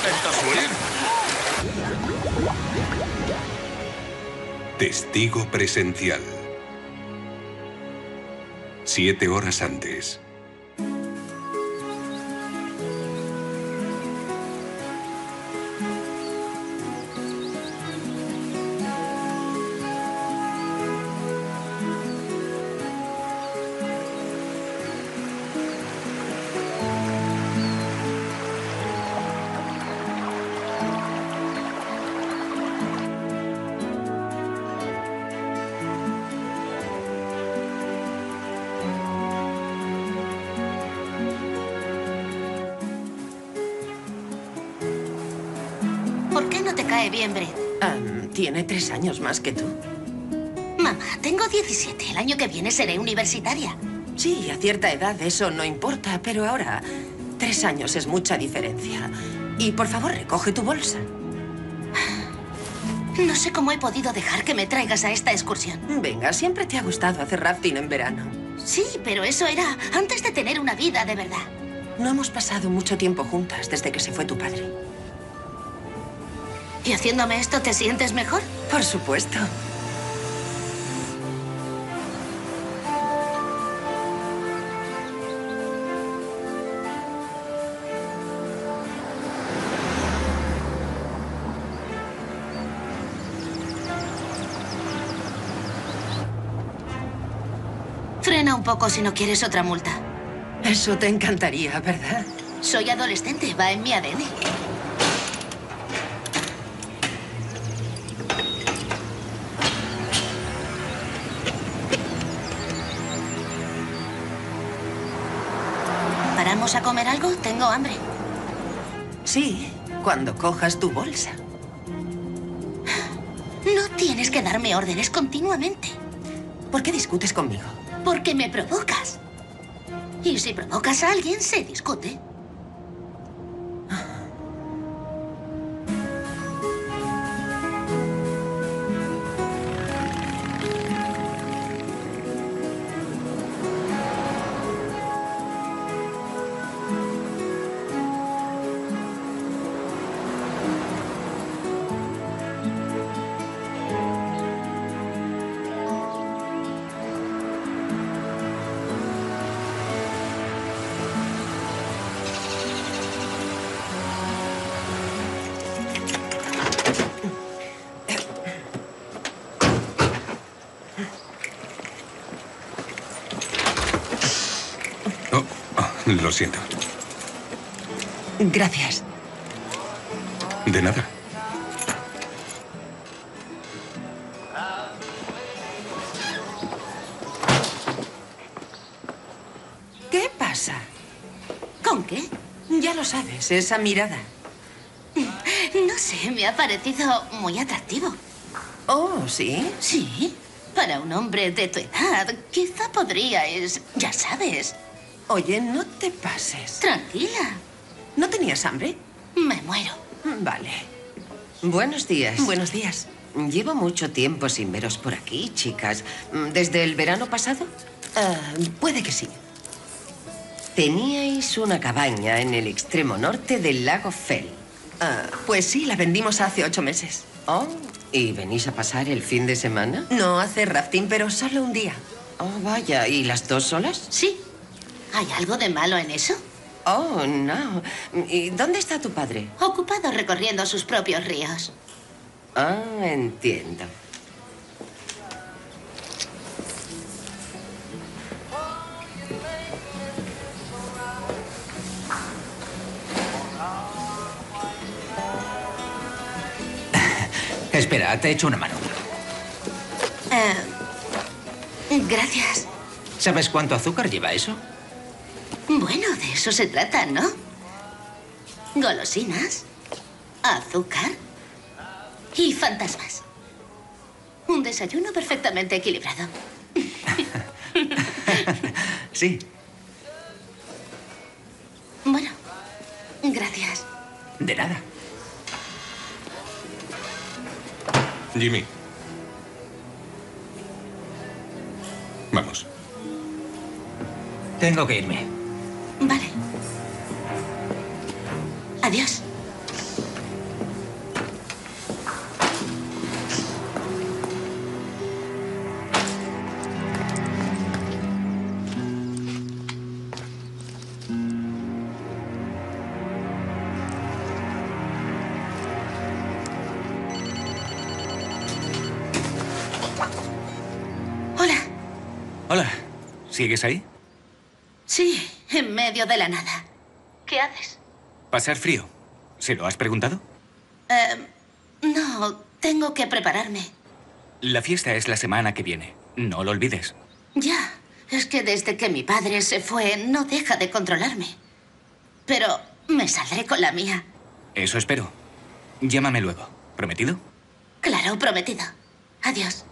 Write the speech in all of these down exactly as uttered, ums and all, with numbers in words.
¿Intentas huir? Testigo presencial. Siete horas antes. ¿Por qué no te cae bien, Brett? Um, tiene tres años más que tú. Mamá, tengo diecisiete. El año que viene seré universitaria. Sí, a cierta edad eso no importa, pero ahora tres años es mucha diferencia. Y por favor, recoge tu bolsa. No sé cómo he podido dejar que me traigas a esta excursión. Venga, siempre te ha gustado hacer rafting en verano. Sí, pero eso era antes de tener una vida de verdad. No hemos pasado mucho tiempo juntas desde que se fue tu padre. ¿Y haciéndome esto te sientes mejor? Por supuesto. Frena un poco si no quieres otra multa. Eso te encantaría, ¿verdad? Soy adolescente, va en mi A D N. ¿Paramos a comer algo? Tengo hambre. Sí, cuando cojas tu bolsa. No tienes que darme órdenes continuamente. ¿Por qué discutes conmigo? Porque me provocas. Y si provocas a alguien, se discute. Lo siento. Gracias. De nada. ¿Qué pasa? ¿Con qué? Ya lo sabes, esa mirada. No sé, me ha parecido muy atractivo. Oh, ¿sí? Sí, para un hombre de tu edad, quizá podríais, ya sabes. Oye, no te pases. Tranquila. ¿No tenías hambre? Me muero. Vale. Buenos días. Buenos días. Llevo mucho tiempo sin veros por aquí, chicas. ¿Desde el verano pasado? Uh, puede que sí. Teníais una cabaña en el extremo norte del lago Fell. Uh, pues sí, la vendimos hace ocho meses. Oh, ¿y venís a pasar el fin de semana? No, hacer rafting, pero solo un día. Oh, vaya. ¿Y las dos solas? Sí. ¿Hay algo de malo en eso? Oh, no. ¿Y dónde está tu padre? Ocupado recorriendo sus propios ríos. Ah, entiendo. Espera, te echo una mano. Eh, gracias. ¿Sabes cuánto azúcar lleva eso? Bueno, de eso se trata, ¿no? Golosinas, azúcar y fantasmas. Un desayuno perfectamente equilibrado. Sí. Bueno, gracias. De nada. Jimmy. Vamos. Tengo que irme. Vale. Adiós. Hola. ¿Sigues ahí? Sí, en medio de la nada. ¿Qué haces? Pasar frío. ¿Se lo has preguntado? Eh, no, tengo que prepararme. La fiesta es la semana que viene. No lo olvides. Ya, es que desde que mi padre se fue no deja de controlarme. Pero me saldré con la mía. Eso espero. Llámame luego. ¿Prometido? Claro, prometido. Adiós.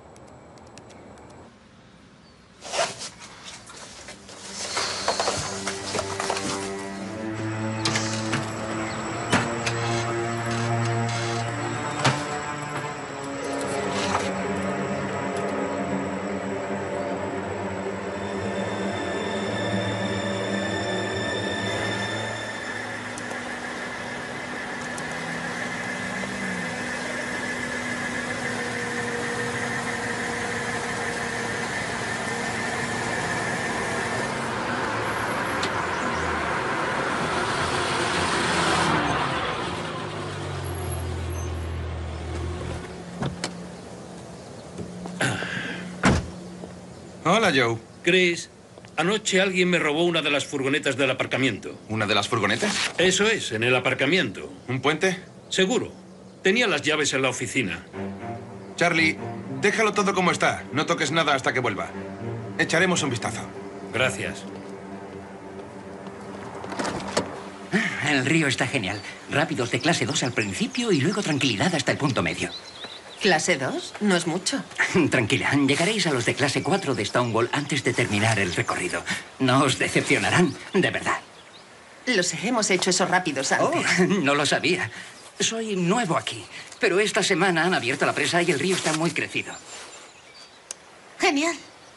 Hola, Joe. Chris, anoche alguien me robó una de las furgonetas del aparcamiento. ¿Una de las furgonetas? Eso es, en el aparcamiento. ¿Un puente? Seguro. Tenía las llaves en la oficina. Charlie, déjalo todo como está. No toques nada hasta que vuelva. Echaremos un vistazo. Gracias. El río está genial. Rápidos de clase dos al principio y luego tranquilidad hasta el punto medio. ¿Clase dos? No es mucho. Tranquila, llegaréis a los de clase cuatro de Stonewall antes de terminar el recorrido. No os decepcionarán, de verdad. Lo sé, hemos hecho esos rápidos Oh, antes. no lo sabía. Soy nuevo aquí, pero esta semana han abierto la presa y el río está muy crecido. Genial.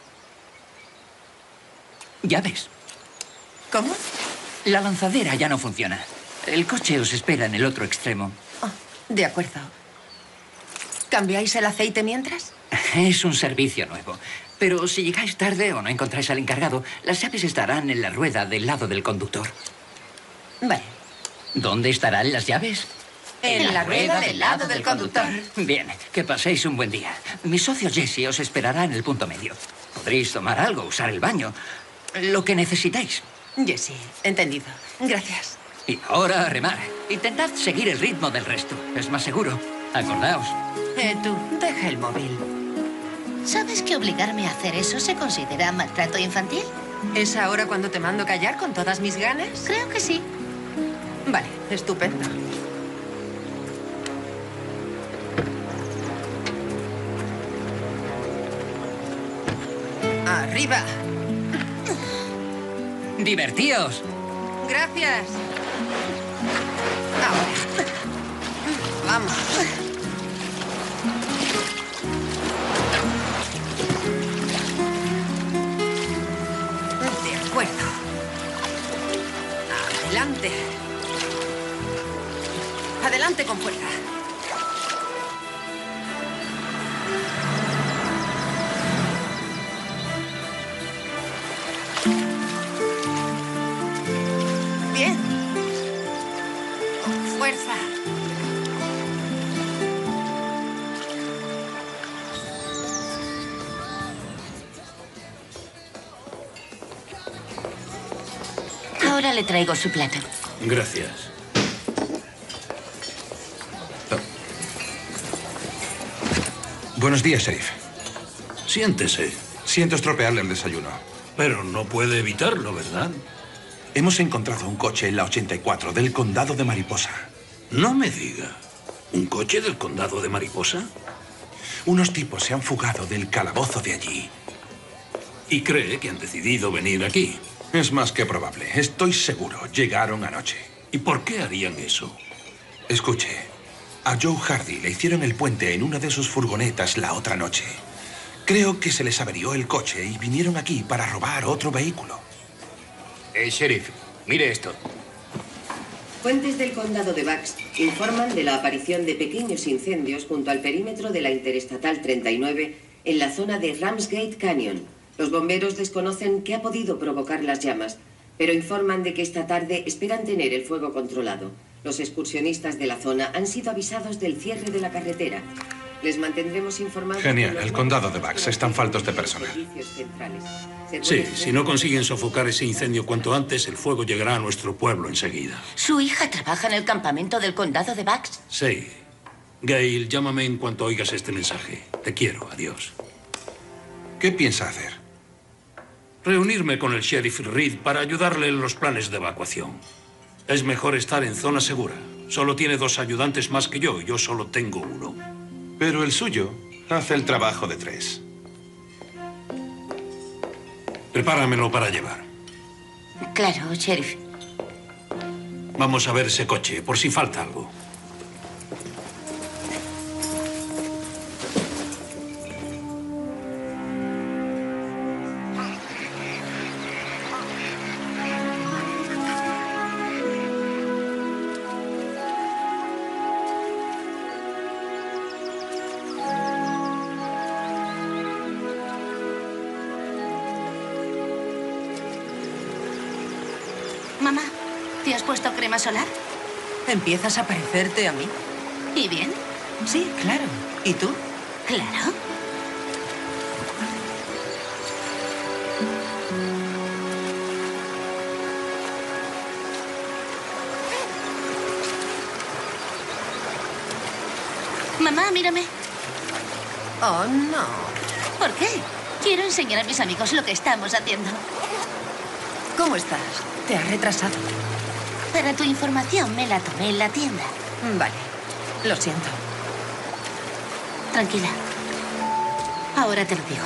Ya ves, ¿Cómo? la lanzadera ya no funciona. El coche os espera en el otro extremo. Oh, de acuerdo. ¿Cambiáis el aceite mientras? Es un servicio nuevo. Pero si llegáis tarde o no encontráis al encargado, las llaves estarán en la rueda del lado del conductor. Vale. ¿Dónde estarán las llaves? En la rueda del lado del conductor. Bien, que paséis un buen día. Mi socio Jesse os esperará en el punto medio. Podréis tomar algo, usar el baño, lo que necesitéis. Jesse, entendido. Gracias. Y ahora a remar. Intentad seguir el ritmo del resto. Es más seguro. Acordaos. Eh, tú, deja el móvil. ¿Sabes que obligarme a hacer eso se considera maltrato infantil? ¿Es ahora cuando te mando callar con todas mis ganas? Creo que sí. Vale, estupendo. ¡Arriba! ¡Divertíos! Gracias. Ahora. Vamos. De acuerdo. Adelante. Adelante con fuerza. Bien. Con fuerza. Ahora le traigo su plato. Gracias. Buenos días, sheriff. Siéntese. Siento estropearle el desayuno. Pero no puede evitarlo, ¿verdad? Hemos encontrado un coche en la ochenta y cuatro del condado de Mariposa. No me diga. ¿Un coche del condado de Mariposa? Unos tipos se han fugado del calabozo de allí. Y cree que han decidido venir aquí. Es más que probable. Estoy seguro. Llegaron anoche. ¿Y por qué harían eso? Escuche. A Joe Hardy le hicieron el puente en una de sus furgonetas la otra noche. Creo que se les averió el coche y vinieron aquí para robar otro vehículo. Eh, sheriff, mire esto. Fuentes del condado de Bucks informan de la aparición de pequeños incendios junto al perímetro de la Interestatal treinta y nueve en la zona de Ramsgate Canyon. Los bomberos desconocen qué ha podido provocar las llamas, pero informan de que esta tarde esperan tener el fuego controlado. Los excursionistas de la zona han sido avisados del cierre de la carretera. Les mantendremos informados. Genial, el condado de Bucks están faltos de personal. Sí, si no consiguen sofocar ese incendio cuanto antes, el fuego llegará a nuestro pueblo enseguida. ¿Su hija trabaja en el campamento del condado de Bucks? Sí. Gail, llámame en cuanto oigas este mensaje. Te quiero, adiós. ¿Qué piensa hacer? Reunirme con el sheriff Reed para ayudarle en los planes de evacuación. Es mejor estar en zona segura. Solo tiene dos ayudantes más que yo y yo solo tengo uno. Pero el suyo hace el trabajo de tres. Prepáramelo para llevar. Claro, sheriff. Vamos a ver ese coche, por si falta algo. Mamá, ¿te has puesto crema solar? ¿Empiezas a parecerte a mí? ¿Y bien? Sí, claro. ¿Y tú? Claro. Mamá, mírame. Oh, no. ¿Por qué? Quiero enseñar a mis amigos lo que estamos haciendo. ¿Cómo estás? Te has retrasado. Para tu información, me la tomé en la tienda. Vale. Lo siento. Tranquila. Ahora te lo digo.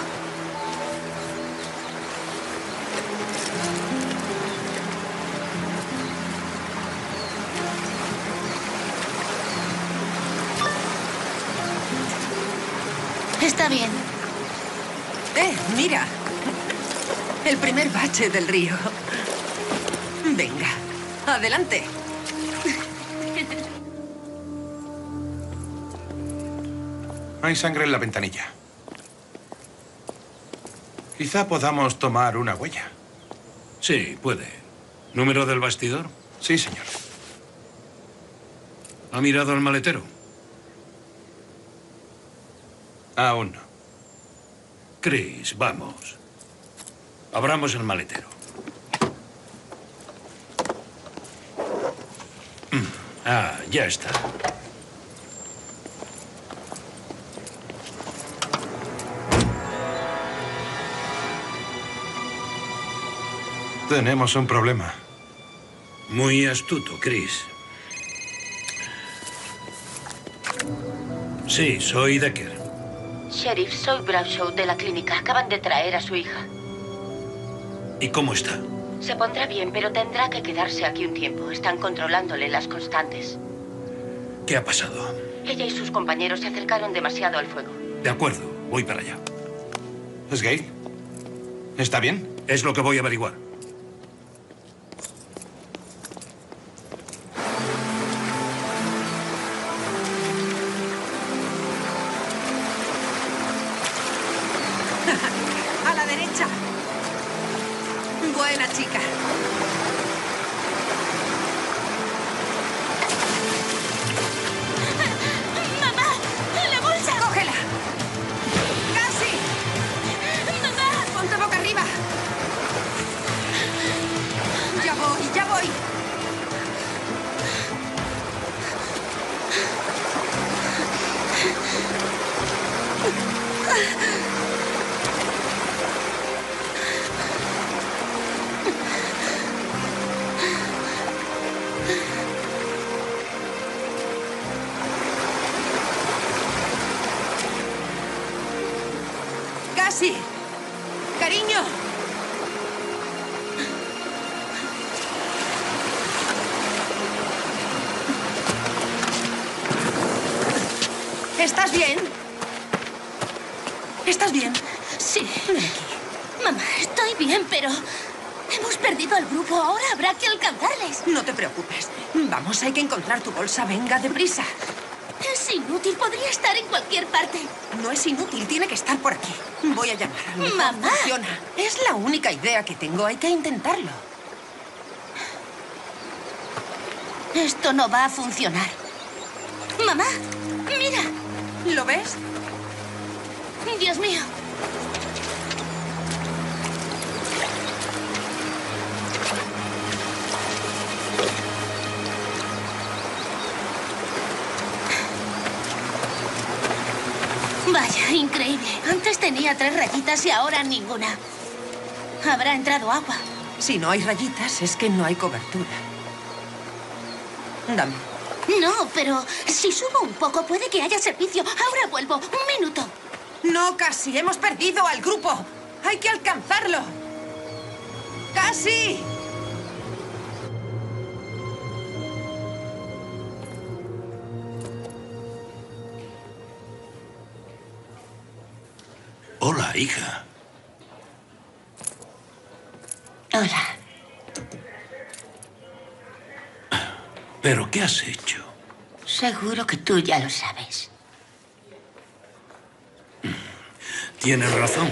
Está bien. ¡Eh, mira! El primer bache del río. Venga, adelante. Hay sangre en la ventanilla. Quizá podamos tomar una huella. Sí, puede. ¿Número del bastidor? Sí, señor. ¿Ha mirado el maletero? Aún no. Chris, vamos. Abramos el maletero. Ah, ya está. Tenemos un problema. Muy astuto, Chris. Sí, soy Decker. Sheriff, soy Bradshaw de la clínica. Acaban de traer a su hija. ¿Y cómo está? Se pondrá bien, pero tendrá que quedarse aquí un tiempo. Están controlándole las constantes. ¿Qué ha pasado? Ella y sus compañeros se acercaron demasiado al fuego. De acuerdo, voy para allá. ¿Es Gail? ¿Está bien? Es lo que voy a averiguar. A la derecha. Buena chica. ¡Mamá! ¡La bolsa! ¡Cógela! ¡Casi! ¡Mamá! ¡Ponte boca arriba! Ya voy, ya voy. ¡Casi! ¡Cariño! ¿Estás bien? ¿Estás bien? Sí. Mamá, estoy bien, pero... hemos perdido al grupo. Ahora habrá que alcanzarles. No te preocupes. Vamos, hay que encontrar tu bolsa. Venga, deprisa. Es inútil. Podría estar en cualquier parte. No es inútil. Tiene que estar por aquí. Voy a llamar. A lo mejor Mamá. funciona. Es la única idea que tengo. Hay que intentarlo. Esto no va a funcionar. Mamá, mira. ¿Lo ves? Dios mío. Vaya, increíble. Antes tenía tres rayitas y ahora ninguna. Habrá entrado agua. Si no hay rayitas, es que no hay cobertura. Dame. No, pero si subo un poco puede que haya servicio. Ahora vuelvo. Un minuto. No, casi. Hemos perdido al grupo. Hay que alcanzarlo. ¡Casi! Hola, hija. Hola. ¿Pero qué has hecho? Seguro que tú ya lo sabes. Tienes razón.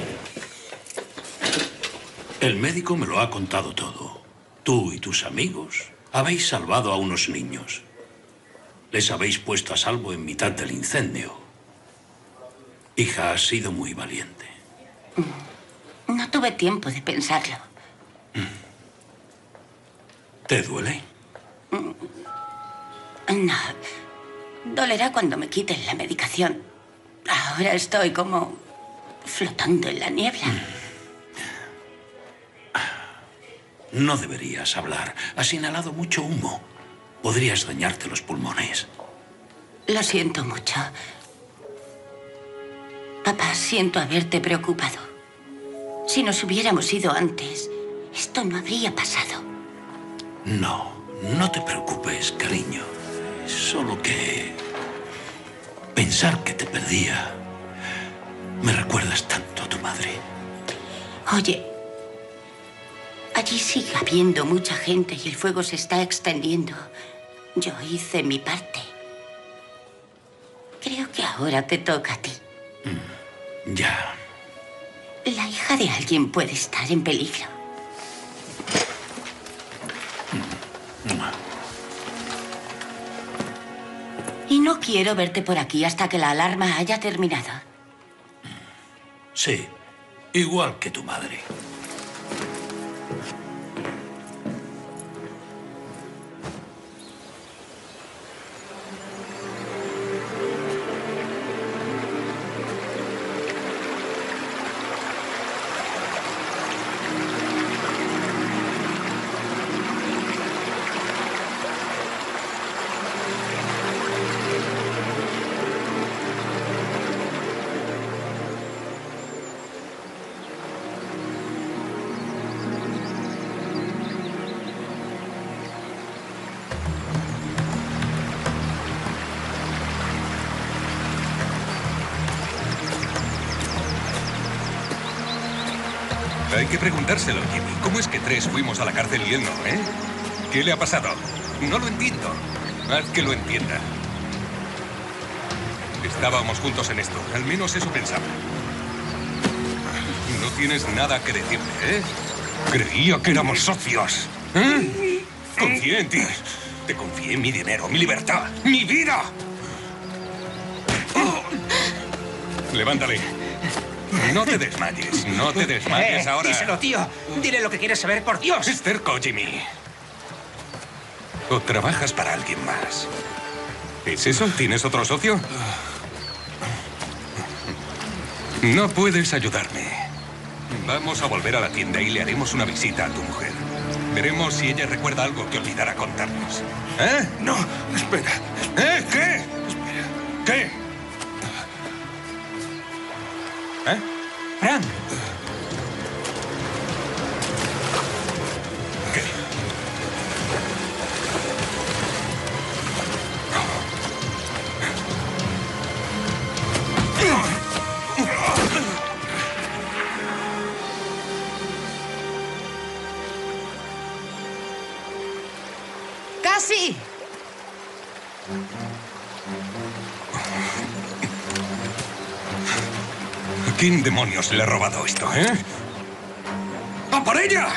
El médico me lo ha contado todo. Tú y tus amigos habéis salvado a unos niños. Les habéis puesto a salvo en mitad del incendio. Hija, has sido muy valiente. No tuve tiempo de pensarlo. ¿Te duele? No. Dolerá cuando me quiten la medicación. Ahora estoy como flotando en la niebla. No deberías hablar. Has inhalado mucho humo. Podrías dañarte los pulmones. Lo siento mucho. Papá, siento haberte preocupado. Si nos hubiéramos ido antes, esto no habría pasado. No, no te preocupes, cariño. Es solo que... pensar que te perdía... me recuerdas tanto a tu madre. Oye, allí sigue habiendo mucha gente y el fuego se está extendiendo. Yo hice mi parte. Creo que ahora te toca a ti. Mm, ya. La hija de alguien puede estar en peligro. Y no quiero verte por aquí hasta que la alarma haya terminado. Sí, igual que tu madre. Hay que preguntárselo, Jimmy. ¿Cómo es que tres fuimos a la cárcel y él no, eh? ¿Qué le ha pasado? No lo entiendo. Haz que lo entienda. Estábamos juntos en esto. Al menos eso pensaba. No tienes nada que decirme, ¿eh? Creía que éramos socios. ¿Eh? Confié en ti. Te confié en mi dinero, mi libertad, mi vida. Oh. Levántale. No te desmayes, no te desmayes eh, ahora. Díselo, tío. Dile lo que quieres saber, por Dios. Es cerco, Jimmy. ¿O trabajas para alguien más? ¿Es eso? ¿Tienes otro socio? No puedes ayudarme. Vamos a volver a la tienda y le haremos una visita a tu mujer. Veremos si ella recuerda algo que olvidara contarnos. ¿Eh? No, espera. ¿Eh? ¿Qué? Espera. ¿Qué? ¿Eh? Frank. ¿Qué? ¡Casi! ¿A quién demonios le ha robado esto, eh? ¡A por ella!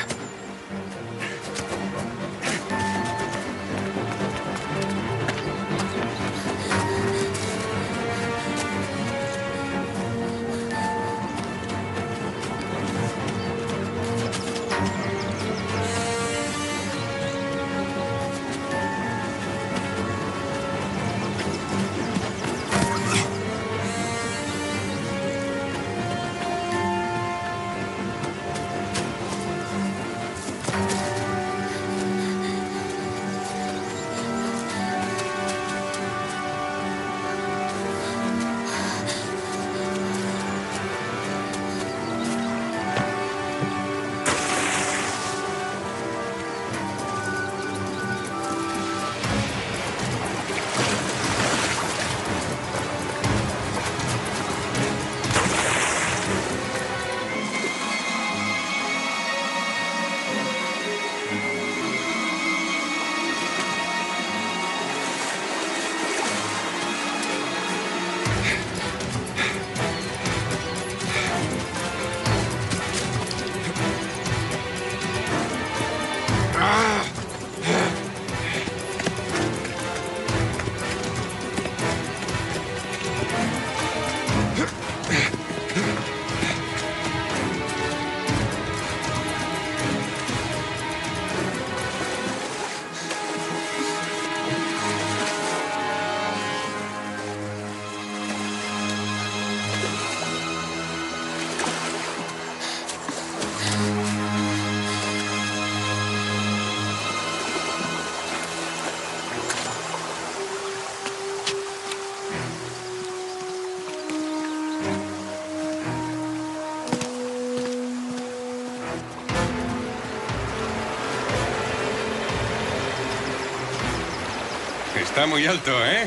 Está muy alto, ¿eh?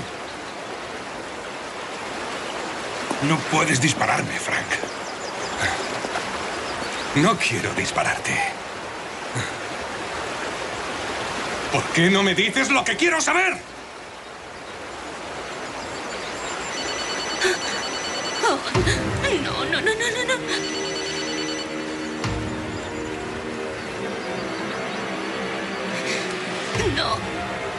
No puedes dispararme, Frank. No quiero dispararte. ¿Por qué no me dices lo que quiero saber? Oh, no, no, no, no, no, no. No.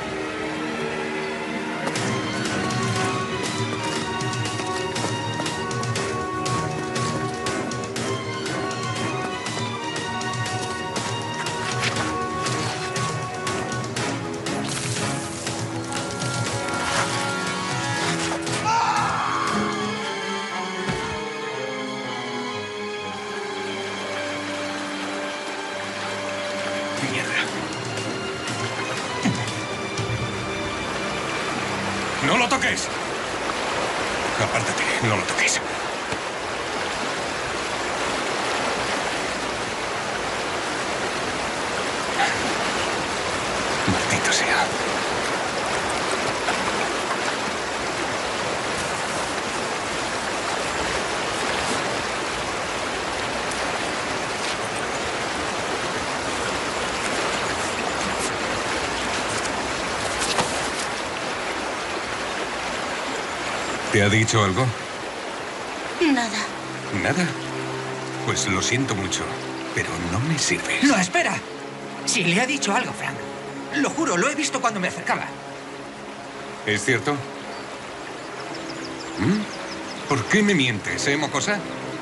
¡No lo toques! Apártate, no lo toques. Maldito sea. ¿Te ha dicho algo? Nada. ¿Nada? Pues lo siento mucho, pero no me sirves. No, espera. Si le ha dicho algo, Frank. Lo juro, lo he visto cuando me acercaba. ¿Es cierto? ¿Mm? ¿Por qué me mientes, eh, mocosa?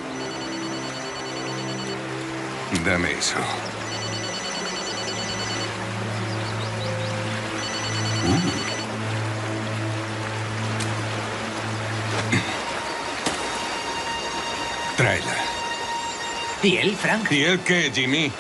Dame eso. Uh. Tráela. ¿Y él, Frank? ¿Y él qué, Jimmy?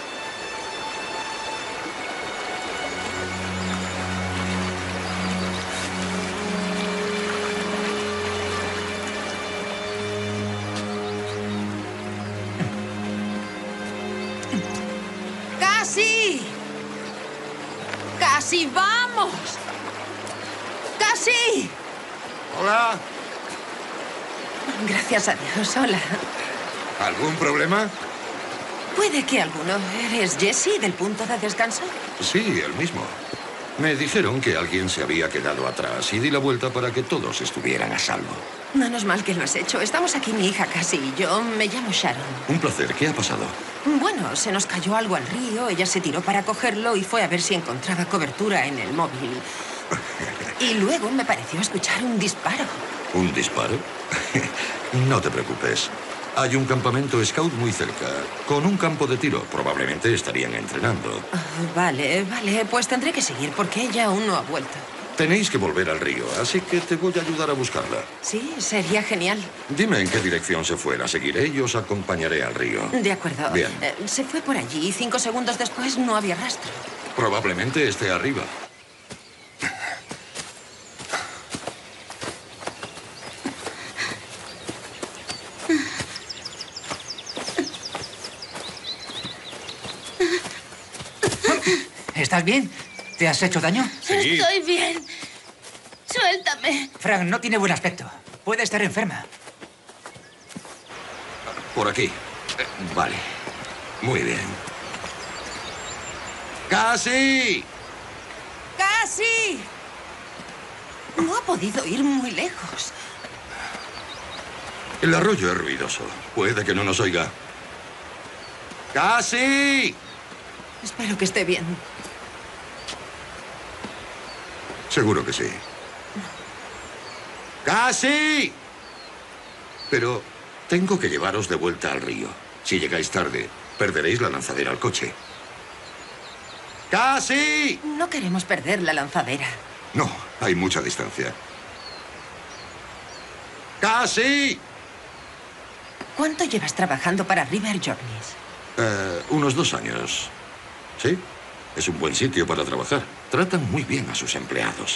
¡Casi! ¡Casi vamos! ¡Casi! Hola. Gracias a Dios, hola. ¿Algún problema? Puede que alguno. ¿Eres Jesse del punto de descanso? Sí, el mismo. Me dijeron que alguien se había quedado atrás y di la vuelta para que todos estuvieran a salvo. Menos mal que lo has hecho. Estamos aquí mi hija Cassie y yo. Me llamo Sharon. Un placer. ¿Qué ha pasado? Bueno, se nos cayó algo al río. Ella se tiró para cogerlo y fue a ver si encontraba cobertura en el móvil. Y luego me pareció escuchar un disparo. ¿Un disparo? No te preocupes. Hay un campamento scout muy cerca, con un campo de tiro. Probablemente estarían entrenando. Oh, vale, vale. Pues tendré que seguir porque ella aún no ha vuelto. Tenéis que volver al río, así que te voy a ayudar a buscarla. Sí, sería genial. Dime en qué dirección se fue. La seguiré y os acompañaré al río. De acuerdo. Bien. Eh, se fue por allí y cinco segundos después no había rastro. Probablemente esté arriba. ¿Estás bien? ¿Te has hecho daño? Sí. Estoy bien. Suéltame. Frank, no tiene buen aspecto. Puede estar enferma. Por aquí. Eh, Vale. Muy bien. ¡Casi! ¡Casi! No ha podido ir muy lejos. El arroyo es ruidoso. Puede que no nos oiga. ¡Casi! Espero que esté bien. Seguro que sí. ¡Casi! Pero tengo que llevaros de vuelta al río. Si llegáis tarde, perderéis la lanzadera al coche. ¡Casi! No queremos perder la lanzadera. No, hay mucha distancia. ¡Casi! ¿Cuánto llevas trabajando para River Journeys? Eh, unos dos años. Sí, es un buen sitio para trabajar. Tratan muy bien a sus empleados.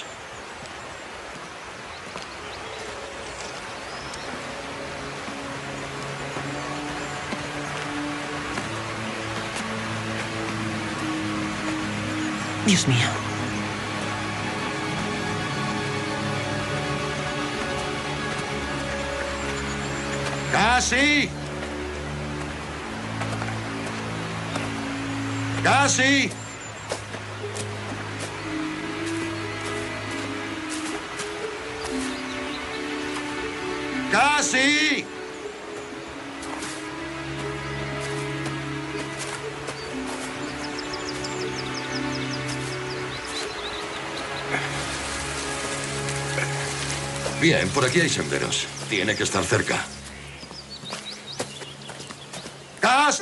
Dios mío. ¡Casi! ¡Casi! ¡Casi! Bien, por aquí hay senderos. Tiene que estar cerca. ¡Casi!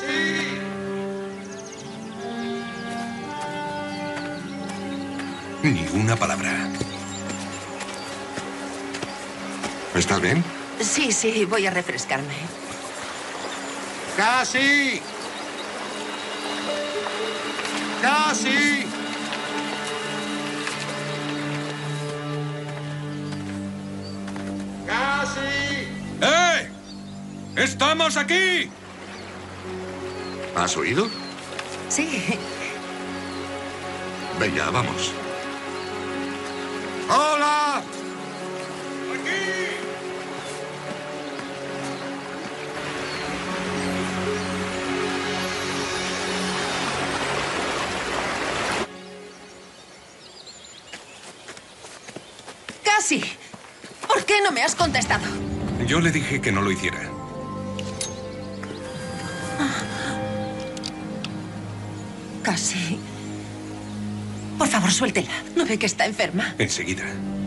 Ni una palabra. ¿Estás bien? Sí, sí, voy a refrescarme. ¡Casi! ¡Casi! ¡Casi! ¡Eh! ¡Estamos aquí! ¿Has oído? Sí. Venga, vamos. ¡Hola! Casi. ¿Por qué no me has contestado? Yo le dije que no lo hiciera. Casi. Por favor, suéltela. ¿No ve que está enferma? Enseguida.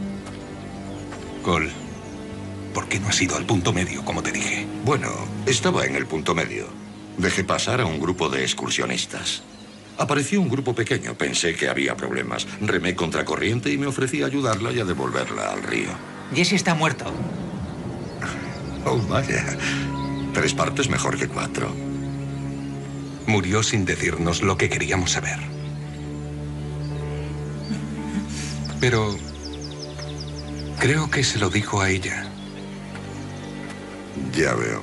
Cole, ¿por qué no has ido al punto medio, como te dije? Bueno, estaba en el punto medio. Dejé pasar a un grupo de excursionistas. Apareció un grupo pequeño. Pensé que había problemas. Remé contracorriente y me ofrecí a ayudarla y a devolverla al río. Jesse está muerto. Oh, vaya. Tres partes mejor que cuatro. Murió sin decirnos lo que queríamos saber. Pero creo que se lo dijo a ella. Ya veo.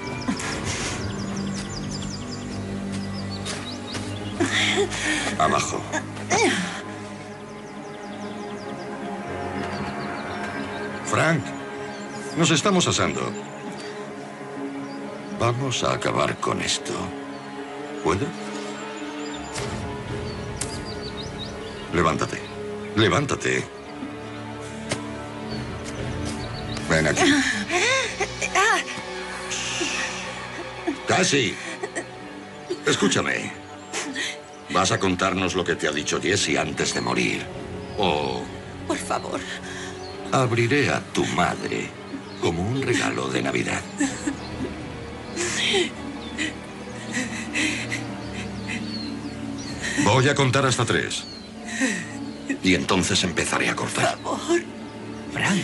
Abajo. Frank, nos estamos asando. Vamos a acabar con esto. ¿Puedo? Levántate. Levántate. Ven aquí. Casi. Escúchame. Vas a contarnos lo que te ha dicho Jesse antes de morir. O... Por favor. Abriré a tu madre como un regalo de Navidad. Voy a contar hasta tres. Y entonces empezaré a cortar. Por favor. Frank.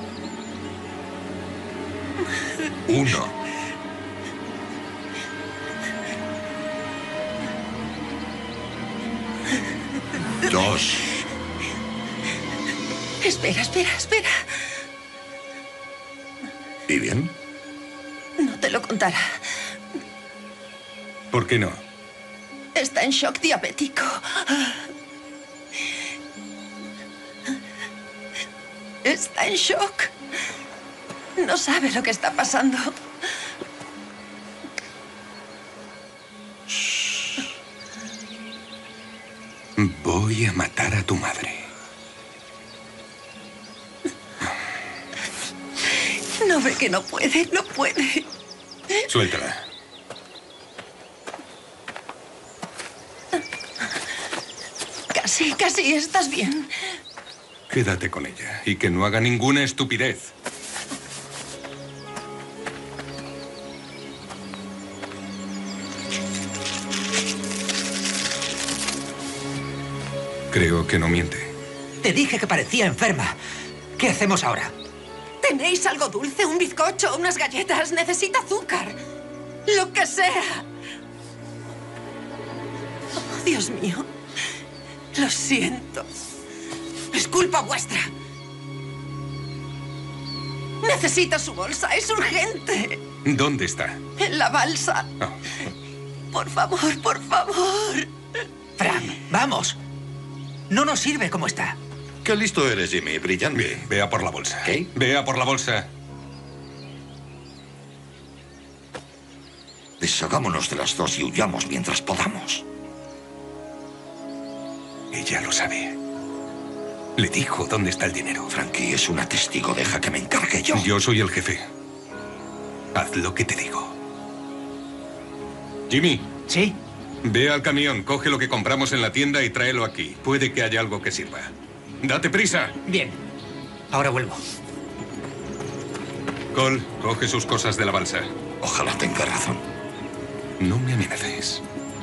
Uno. Dos. Espera, espera, espera. ¿Y bien? No te lo contará. ¿Por qué no? Está en shock diabético. Está en shock. No sabe lo que está pasando. Voy a matar a tu madre. No ve que no puede, no puede. Suéltala. Casi, casi, ¿estás bien? Quédate con ella y que no haga ninguna estupidez. Creo que no miente. Te dije que parecía enferma. ¿Qué hacemos ahora? ¿Tenéis algo dulce? ¿Un bizcocho? ¿Unas galletas? Necesita azúcar. Lo que sea. Oh, Dios mío. Lo siento. Es culpa vuestra. Necesita su bolsa. Es urgente. ¿Dónde está? En la balsa. Oh. Por favor, por favor. Frank, vamos. No nos sirve como está. Qué listo eres, Jimmy. Brillante. Ve a por la bolsa. ¿Qué? Ve a por la bolsa. Deshagámonos de las dos y huyamos mientras podamos. Ella lo sabe. Le dijo dónde está el dinero. Frankie es una testigo. Deja que me encargue yo. Yo soy el jefe. Haz lo que te digo. Jimmy. ¿Sí? Ve al camión, coge lo que compramos en la tienda y tráelo aquí. Puede que haya algo que sirva. ¡Date prisa! Bien. Ahora vuelvo. Cole, coge sus cosas de la balsa. Ojalá tenga razón. No me amenaces.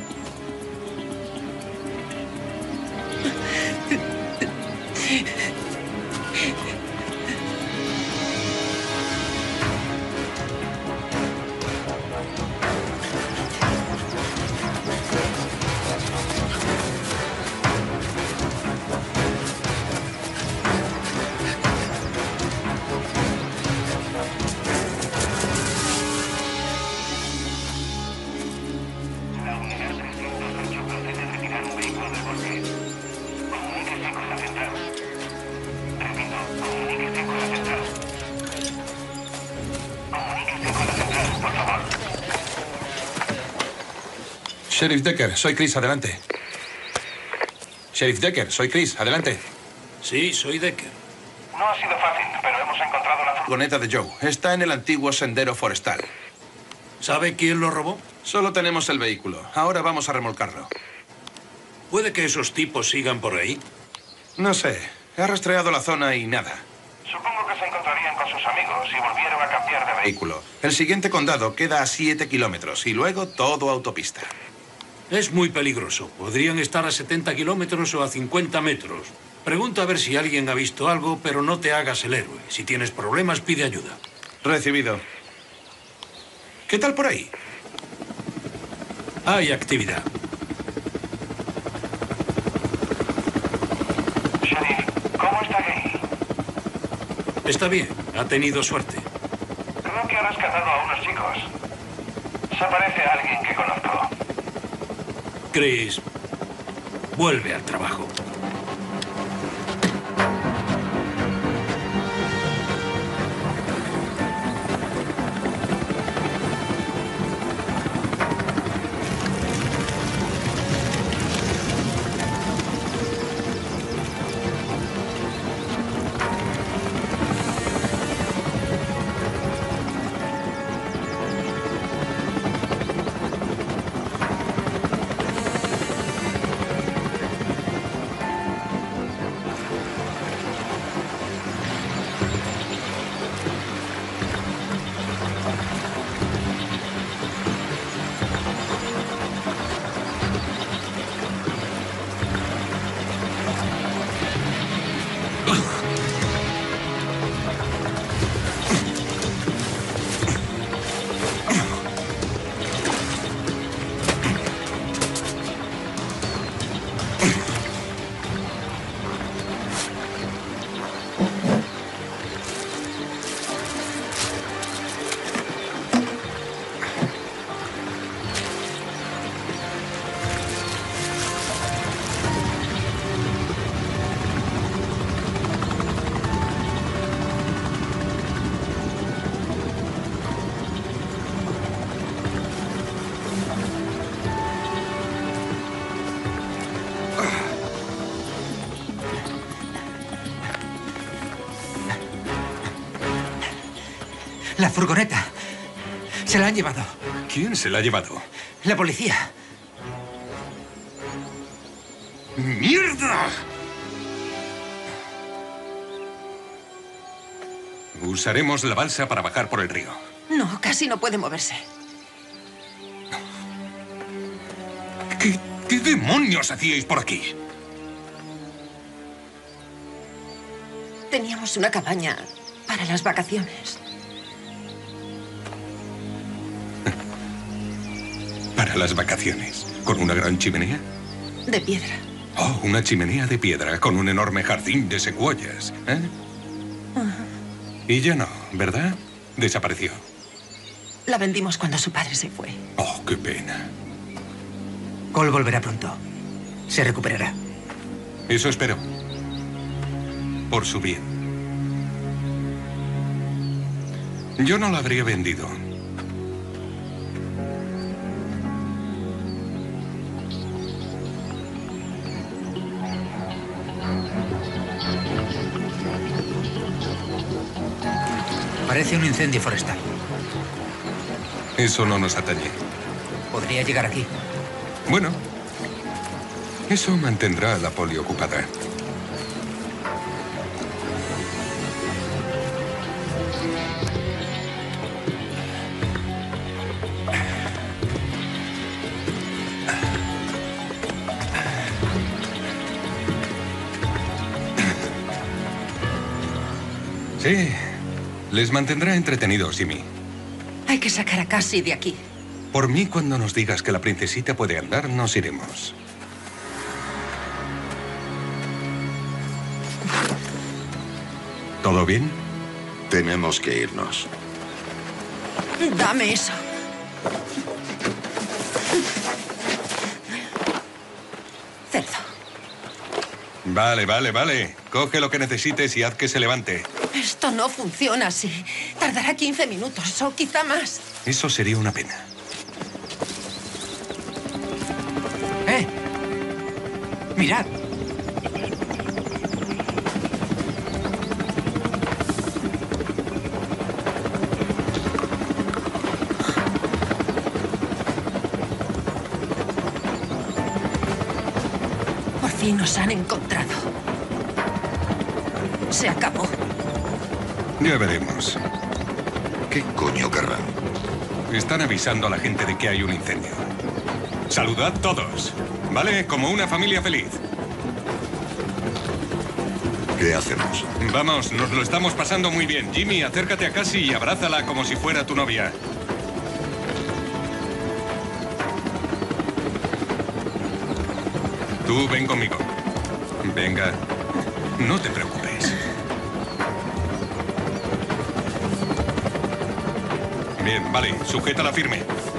Sheriff Decker, soy Chris, adelante. Sheriff Decker, soy Chris, adelante. Sí, soy Decker. No ha sido fácil, pero hemos encontrado la Furgoneta de Joe. Está en el antiguo sendero forestal. ¿Sabe quién lo robó? Solo tenemos el vehículo. Ahora vamos a remolcarlo. ¿Puede que esos tipos sigan por ahí? No sé. He rastreado la zona y nada. Supongo que se encontrarían con sus amigos y volvieron a cambiar de vehículo. Vehículo. El siguiente condado queda a siete kilómetros y luego todo autopista. Es muy peligroso. Podrían estar a setenta kilómetros o a cincuenta metros. Pregunta a ver si alguien ha visto algo, pero no te hagas el héroe. Si tienes problemas, pide ayuda. Recibido. ¿Qué tal por ahí? Hay actividad. Sheriff, ¿cómo está Gay? Está bien. Ha tenido suerte. Creo que ha rescatado a unos chicos. Se parece a alguien que conozco. Chris, vuelve al trabajo. La furgoneta. Se la han llevado. ¿Quién se la ha llevado? La policía. ¡Mierda! Usaremos la balsa para bajar por el río. No, casi no puede moverse. ¿Qué, qué demonios hacíais por aquí? Teníamos una cabaña para las vacaciones. Para las vacaciones. ¿Con una gran chimenea? De piedra. Oh, una chimenea de piedra con un enorme jardín de secuoyas. ¿Eh? Uh-huh. Y ya no, ¿verdad? Desapareció. La vendimos cuando su padre se fue. Oh, qué pena. Cole volverá pronto. Se recuperará. Eso espero. Por su bien. Yo no la habría vendido. Parece un incendio forestal. Eso no nos atañe. Podría llegar aquí. Bueno, eso mantendrá a la poli ocupada. Sí, les mantendrá entretenidos, Jimmy. Hay que sacar a Cassie de aquí. Por mí, cuando nos digas que la princesita puede andar, nos iremos. ¿Todo bien? Tenemos que irnos. Dame eso. Cerdo. Vale, vale, vale. Coge lo que necesites y haz que se levante. Esto no funciona así. Tardará quince minutos o quizá más. Eso sería una pena. ¡Eh! ¡Mirad! Por fin nos han encontrado. Se acabó. Ya veremos. ¿Qué coño querrán? Están avisando a la gente de que hay un incendio. Saludad todos, ¿vale? Como una familia feliz. ¿Qué hacemos? Vamos, nos lo estamos pasando muy bien. Jimmy, acércate a Cassie y abrázala como si fuera tu novia. Tú ven conmigo. Venga. No te preocupes. Bien, vale. Sujétala firme.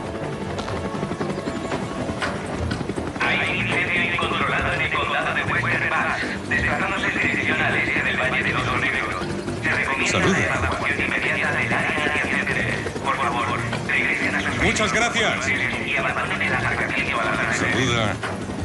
Hay un incendio incontrolado en el condado de Western Bass, desplazándose en dirección al este del Valle del Oso Negro. Se recomienda Saluda. la evacuación inmediata del área adyacente. Por favor, regresen a sus Muchas gracias. y abandonen el acercamiento a la zona. Saluda.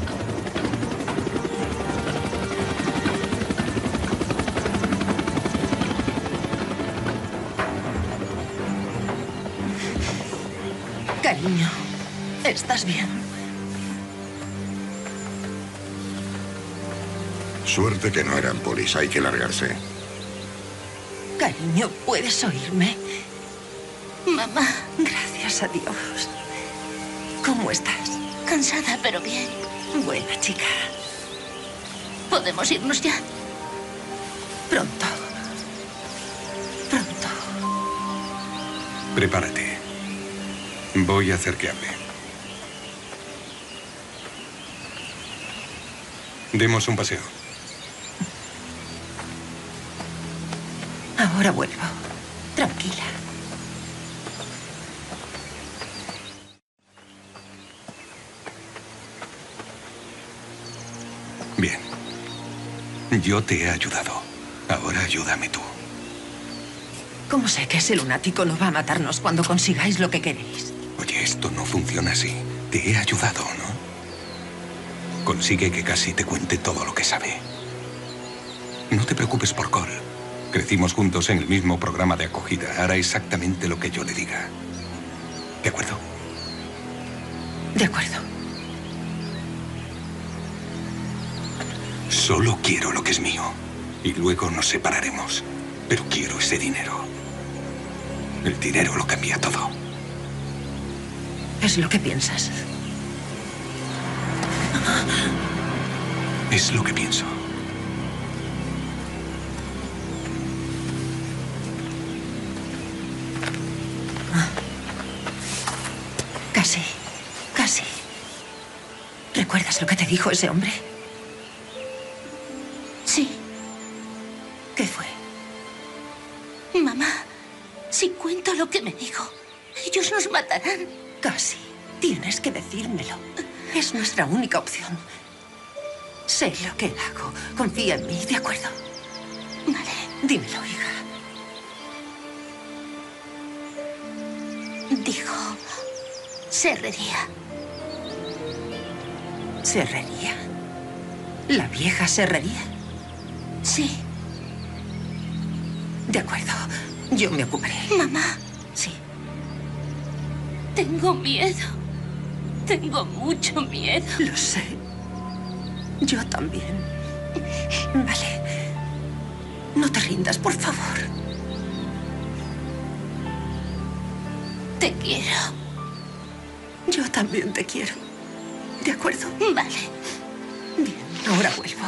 Cariño, ¿estás bien? Suerte que no eran polis. Hay que largarse. Cariño, ¿puedes oírme? Mamá, Gracias a Dios. ¿Cómo estás? cansada pero bien. Buena chica. ¿Podemos irnos ya? Pronto. Pronto. Prepárate. Voy a hacer que hable. Demos un paseo. Ahora vuelvo. Tranquila. Bien. Yo te he ayudado. Ahora ayúdame tú. ¿Cómo sé que ese lunático no va a matarnos cuando consigáis lo que queréis? Oye, esto no funciona así. Te he ayudado, ¿no? Consigue que Cassie te cuente todo lo que sabe. No te preocupes por Cole. Crecimos juntos en el mismo programa de acogida. Hará exactamente lo que yo le diga. ¿De acuerdo? De acuerdo. Solo quiero lo que es mío. Y luego nos separaremos. Pero quiero ese dinero. El dinero lo cambia todo. Es lo que piensas. Es lo que pienso. Casi. Casi. ¿Recuerdas lo que te dijo ese hombre? Sí. ¿Qué fue? Mamá, si cuento lo que me dijo, ellos nos matarán. Casi. Tienes que decírmelo. Es nuestra única opción. Sé lo que hago. Confía en mí, ¿de acuerdo? Vale. Dímelo, hija. Dijo Serrería. ¿Serrería? ¿La vieja serrería? Sí. De acuerdo. Yo me ocuparé. Mamá. Sí. Tengo miedo. Tengo mucho miedo. Lo sé. Yo también. Vale. No te rindas, por favor. Te quiero. Yo también te quiero. ¿De acuerdo? Vale. Bien, ahora vuelvo.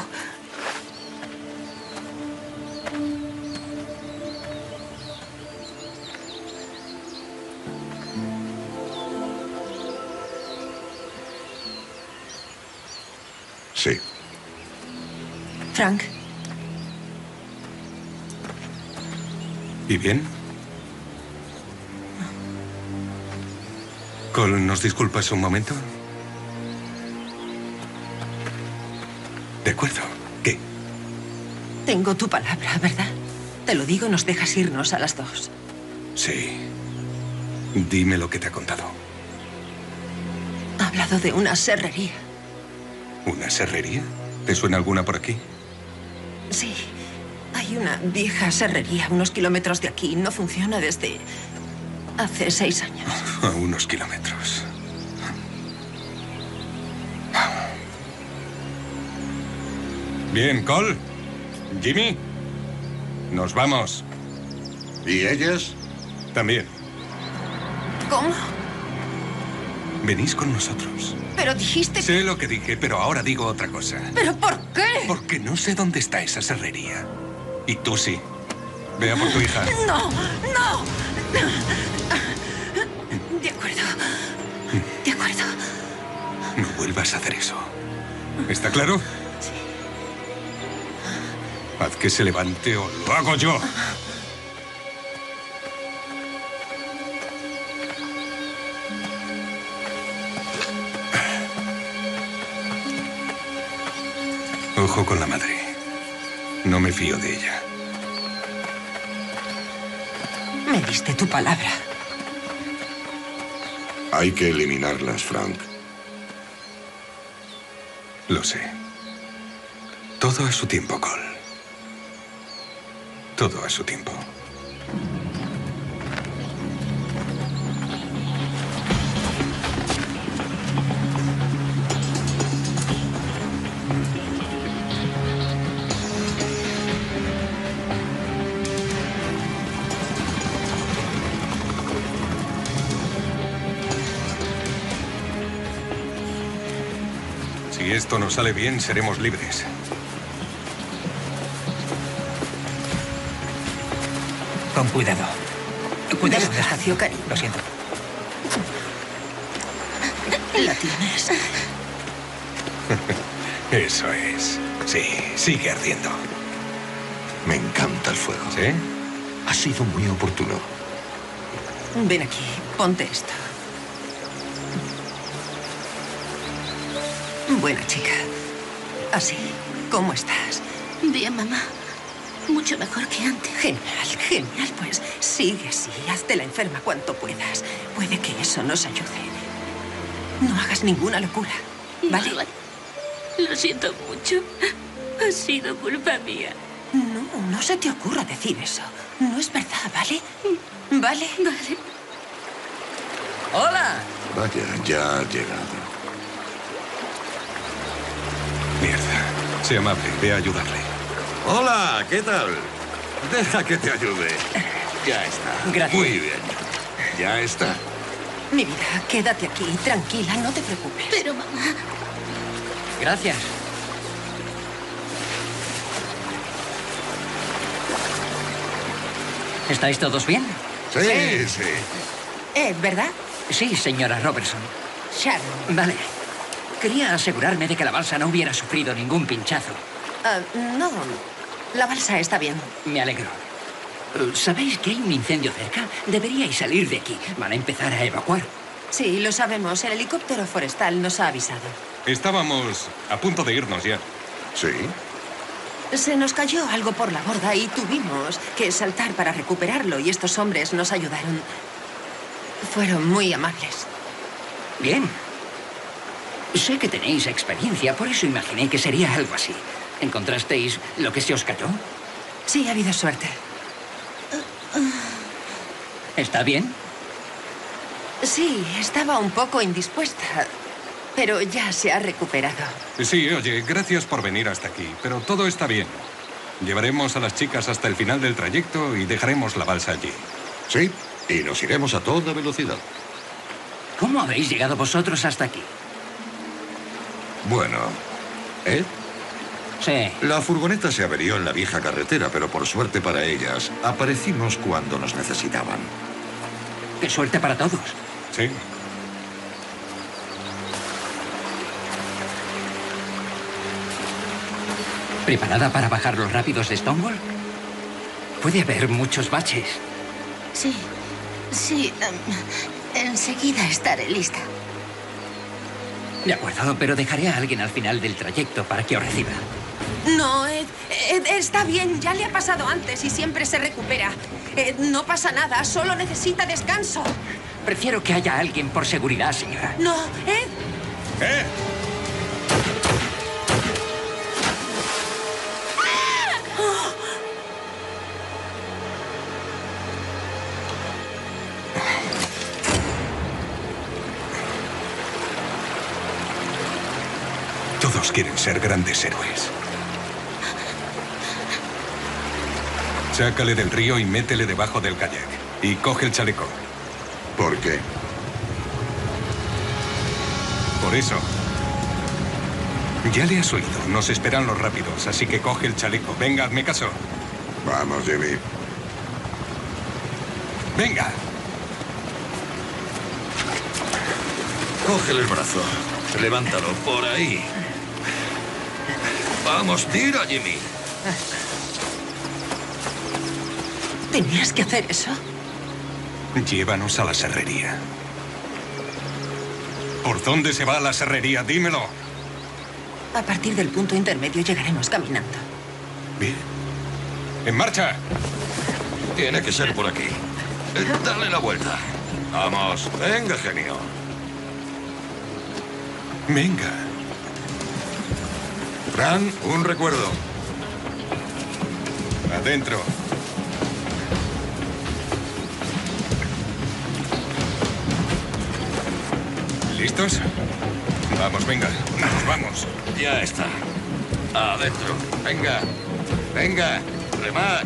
Sí. Frank. ¿Y bien? Cole, ¿nos disculpas un momento? De acuerdo. ¿Qué? Tengo tu palabra, ¿verdad? Te lo digo, nos dejas irnos a las dos. Sí. Dime lo que te ha contado. Ha hablado de una serrería. ¿Una serrería? ¿Te suena alguna por aquí? Sí. Hay una vieja serrería a unos kilómetros de aquí. No funciona desde hace seis años. A unos kilómetros. Bien, Cole. Jimmy. Nos vamos. ¿Y ellas? También. ¿Cómo? Venís con nosotros. Pero dijiste... Sé lo que dije, pero ahora digo otra cosa. ¿Pero por qué? Porque no sé dónde está esa serrería. Y tú sí. Ve a por tu hija. No, no. De acuerdo. De acuerdo. No vuelvas a hacer eso. ¿Está claro? Sí. Haz que se levante o lo hago yo. Ojo con la madre. No me fío de ella. Me diste tu palabra. Hay que eliminarlas, Frank. Lo sé. Todo a su tiempo, Cole. Todo a su tiempo. Si esto nos sale bien, seremos libres. Con cuidado. Cuidado. Despacio, cariño. Lo siento. La tienes. Eso es. Sí, sigue ardiendo. Me encanta el fuego. ¿Sí? Ha sido muy oportuno. Ven aquí, ponte esto. Buena chica. Así, ¿cómo estás? Bien, mamá. Mucho mejor que antes. Genial, genial. Pues sigue así, hazte la enferma cuanto puedas. Puede que eso nos ayude. No hagas ninguna locura, ¿vale? Vale. Lo siento mucho. Ha sido culpa mía. No, no se te ocurra decir eso. No es verdad, ¿vale? ¿Vale? Vale. ¡Hola! Vaya, ya ha llegado. Mierda. Sé amable. Ve a ayudarle. Hola, ¿qué tal? Deja que te ayude. Ya está. Gracias. Muy bien. Ya está. Mi vida, quédate aquí, tranquila, no te preocupes. Pero, mamá... Gracias. ¿Estáis todos bien? Sí, sí. Eh, ¿verdad? Sí, señora Robertson. Sharon. Vale. Quería asegurarme de que la balsa no hubiera sufrido ningún pinchazo. Ah, no, la balsa está bien. Me alegro. Eh, ¿Sabéis que hay un incendio cerca? Deberíais salir de aquí. Van a empezar a evacuar. Sí, lo sabemos. El helicóptero forestal nos ha avisado. Estábamos a punto de irnos ya. Sí. Se nos cayó algo por la borda y tuvimos que saltar para recuperarlo y estos hombres nos ayudaron. Fueron muy amables. Bien. Sé que tenéis experiencia, por eso imaginé que sería algo así. ¿Encontrasteis lo que se os cayó? Sí, ha habido suerte. Uh, uh. ¿Está bien? Sí, estaba un poco indispuesta, pero ya se ha recuperado. Sí, oye, gracias por venir hasta aquí, pero todo está bien. Llevaremos a las chicas hasta el final del trayecto y dejaremos la balsa allí. Sí, y nos iremos a toda velocidad. ¿Cómo habéis llegado vosotros hasta aquí? Bueno, ¿eh? Sí. La furgoneta se averió en la vieja carretera, pero por suerte para ellas, aparecimos cuando nos necesitaban. Qué suerte para todos. Sí. ¿Preparada para bajar los rápidos de Stonewall? Puede haber muchos baches. Sí, sí. Um, enseguida estaré lista. De acuerdo, pero dejaré a alguien al final del trayecto para que os reciba. No, Ed, Ed, está bien. Ya le ha pasado antes y siempre se recupera. Ed, no pasa nada, solo necesita descanso. Prefiero que haya alguien por seguridad, señora. No, Ed. ¡Eh! Todos quieren ser grandes héroes. Sácale del río y métele debajo del kayak. Y coge el chaleco. ¿Por qué? Por eso. Ya le has oído. Nos esperan los rápidos, así que coge el chaleco. Venga, hazme caso. Vamos, Jimmy. Venga. Cógele el brazo. Levántalo por ahí. Vamos, tira, Jimmy. ¿Tenías que hacer eso? Llévanos a la serrería. ¿Por dónde se va la serrería? Dímelo. A partir del punto intermedio llegaremos caminando. Bien. ¡En marcha! Tiene que ser por aquí. Eh, Dale la vuelta. Vamos. Venga, genio. Venga. Fran, un recuerdo. Adentro. ¿Listos? Vamos, venga. Vamos, vamos. Ya está. Adentro. Venga. Venga. Remad.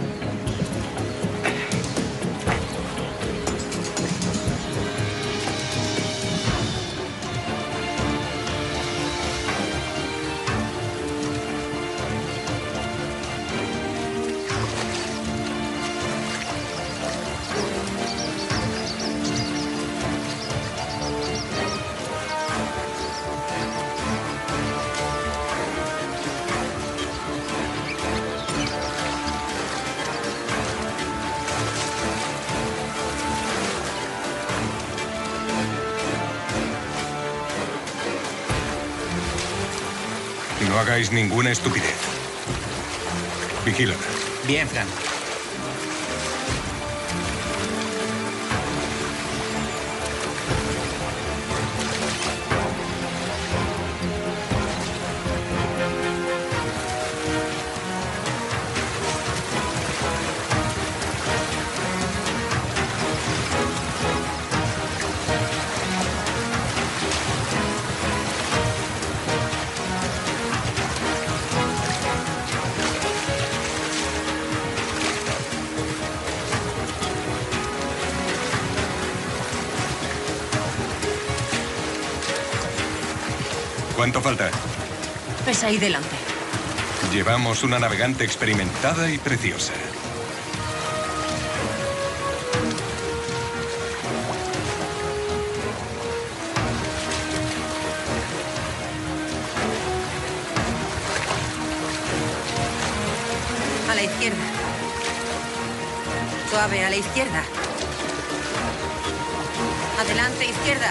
No hagáis ninguna estupidez. Vigila. Bien, Fran. ¿Cuánto falta? Pues ahí delante. Llevamos una navegante experimentada y preciosa. A la izquierda. Suave, a la izquierda. Adelante, izquierda.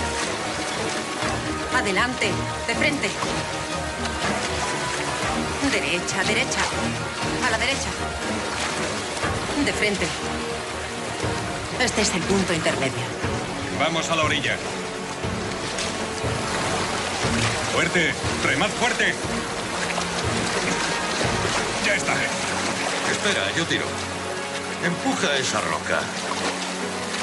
Adelante, de frente. Derecha, derecha. A la derecha. De frente. Este es el punto intermedio. Vamos a la orilla. Fuerte, remad fuerte. Ya está. Espera, yo tiro. Empuja esa roca.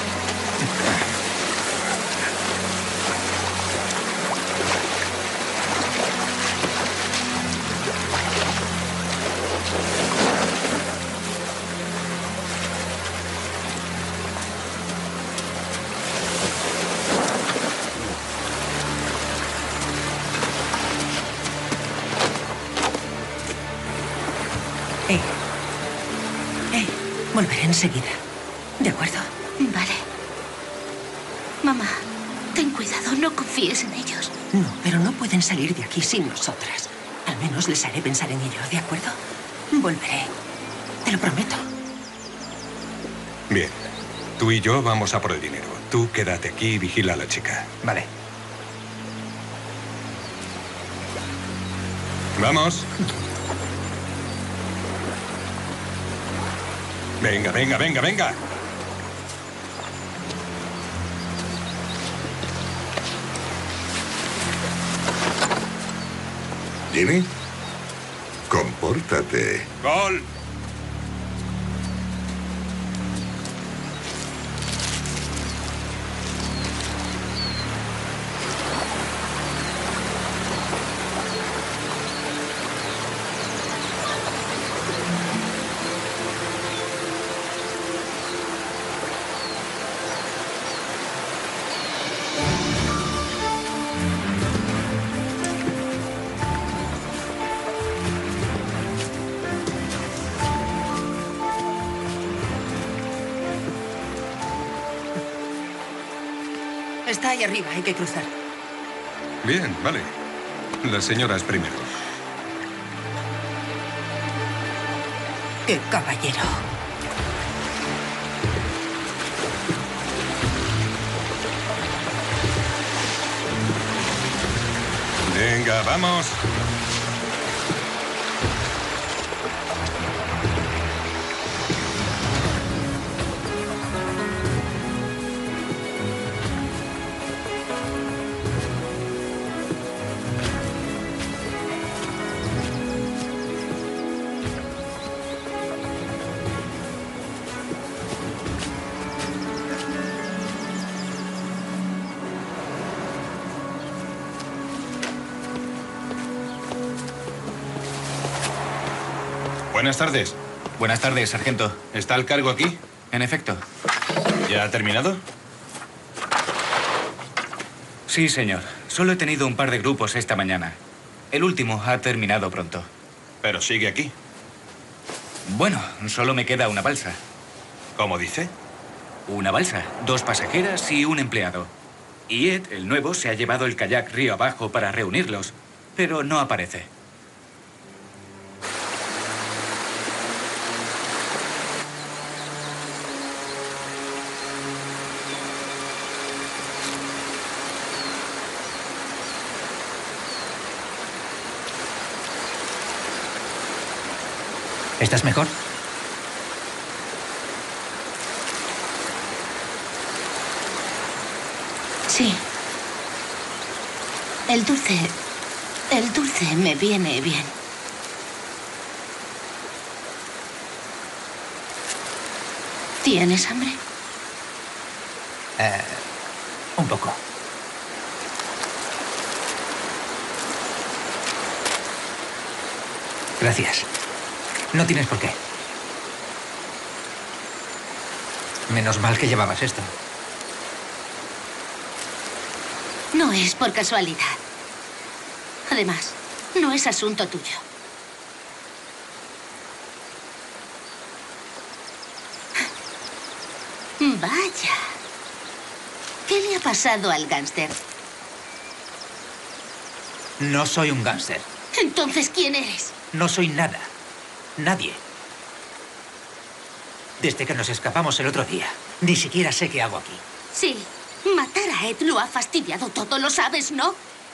Eh. Eh, volveré enseguida. ¿De acuerdo? Vale. Mamá, ten cuidado, no confíes en ellos. No, pero no pueden salir de aquí sin nosotras. Al menos les haré pensar en ello, ¿de acuerdo? Volveré. Te lo prometo. Bien. Tú y yo vamos a por el dinero. Tú quédate aquí y vigila a la chica. Vale. Vamos. Venga, venga, venga, venga. Jimmy, compórtate. ¡Gol! Está ahí arriba, hay que cruzar. Bien, vale. Las señoras primero. ¡Qué caballero! Venga, vamos. Buenas tardes. Buenas tardes, sargento. ¿Está el cargo aquí? En efecto. ¿Ya ha terminado? Sí, señor. Solo he tenido un par de grupos esta mañana. El último ha terminado pronto. Pero sigue aquí. Bueno, solo me queda una balsa. ¿Cómo dice? Una balsa, dos pasajeras y un empleado. Y Ed, el nuevo, se ha llevado el kayak río abajo para reunirlos, pero no aparece. ¿Estás mejor? Sí. El dulce... El dulce me viene bien. ¿Tienes hambre? Eh, un poco. Gracias. No tienes por qué. Menos mal que llevabas esto. No es por casualidad. Además, no es asunto tuyo. Vaya. ¿Qué le ha pasado al gángster? No soy un gángster. Entonces, ¿quién eres? No soy nada. Nadie. Desde que nos escapamos el otro día, ni siquiera sé qué hago aquí. Sí, matar a Ed lo ha fastidiado todo, lo sabes, ¿no?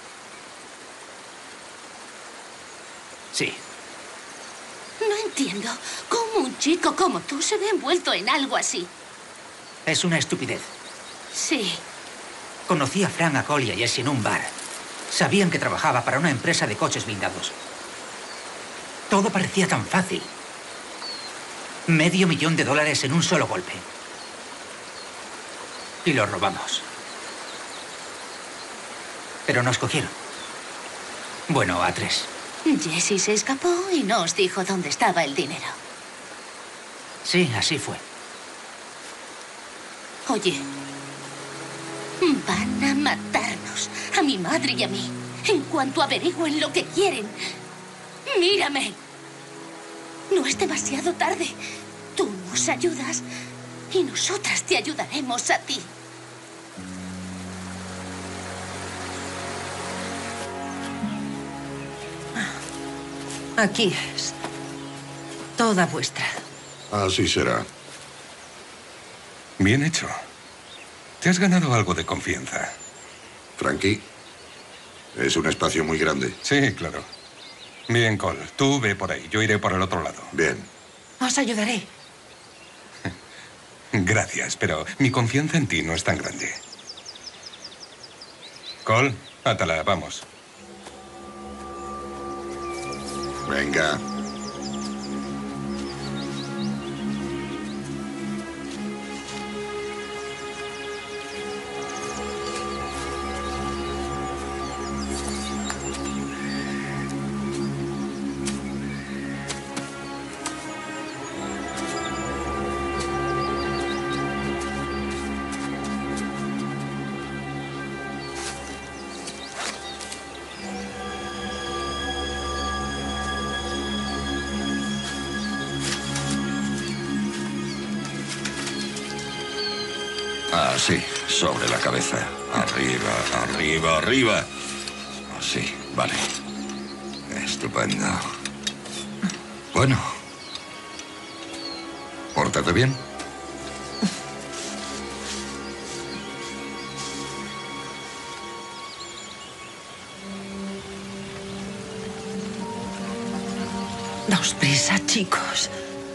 Sí. No entiendo cómo un chico como tú se ve envuelto en algo así. Es una estupidez. Sí. Conocí a Frank, a Cole y a Jesse en un bar. Sabían que trabajaba para una empresa de coches blindados. Todo parecía tan fácil. Medio millón de dólares en un solo golpe. Y lo robamos. Pero nos cogieron. Bueno, a tres. Jesse se escapó y no os dijo dónde estaba el dinero. Sí, así fue. Oye, van a matarnos, a mi madre y a mí, en cuanto averigüen lo que quieren. ¡Mírame! No es demasiado tarde. Tú nos ayudas y nosotras te ayudaremos a ti. Aquí es. Toda vuestra. Así será. Bien hecho. Te has ganado algo de confianza. Frankie, es un espacio muy grande. Sí, claro. Bien, Cole. Tú ve por ahí. Yo iré por el otro lado. Bien. Os ayudaré. Gracias, pero mi confianza en ti no es tan grande. Cole, átala, vamos. Venga. Así, sobre la cabeza. Arriba, arriba, arriba. Así, vale. Estupendo. Bueno. Pórtate bien. Daos prisa, chicos.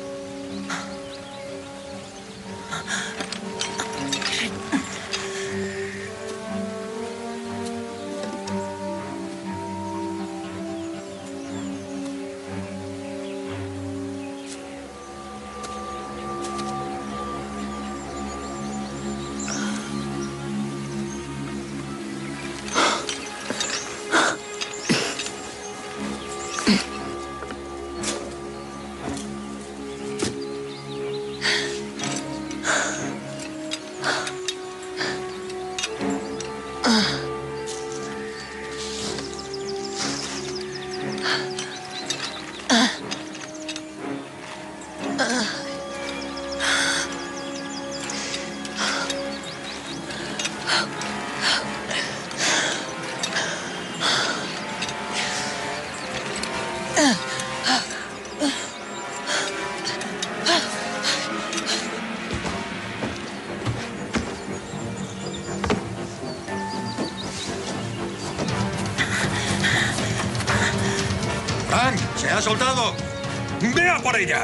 ¡Frank! ¡Se ha soltado! ¡Vea por ella!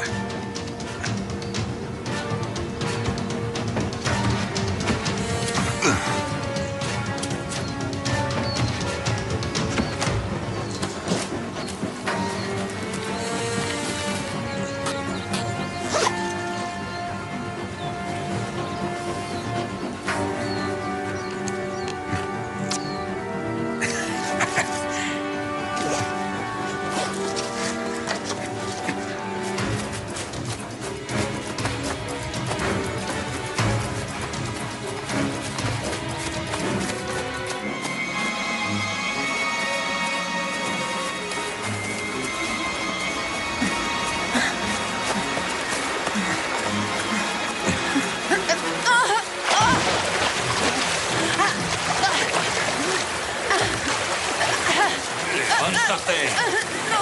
¡Levántate! ¡No!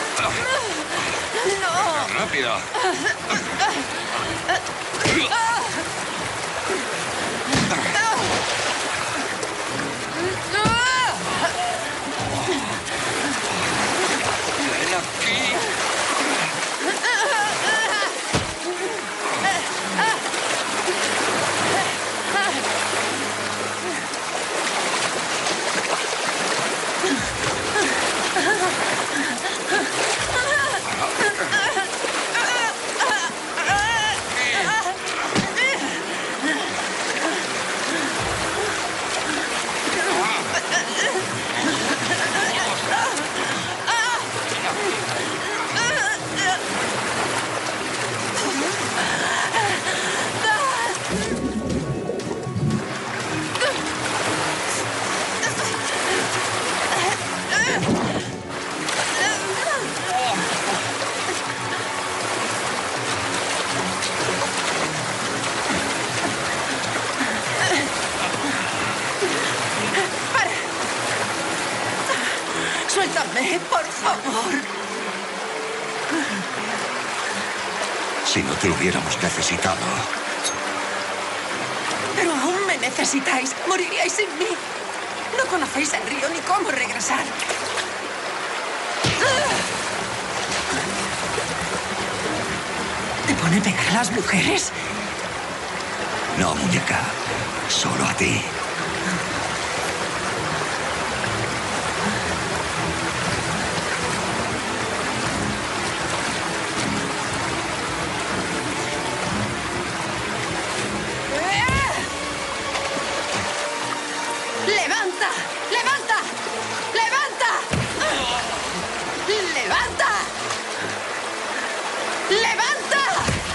¡No! ¡Rápido! ¡Ven aquí! Ayúdame, por favor. Si no te hubiéramos necesitado. Pero aún me necesitáis. Moriríais sin mí. No conocéis el río ni cómo regresar. ¿Te pone pegar a las mujeres? No, muñeca. Solo a ti. ¡Levanta! ¡Levanta! ¡Levanta! ¡Levanta! ¡Levanta!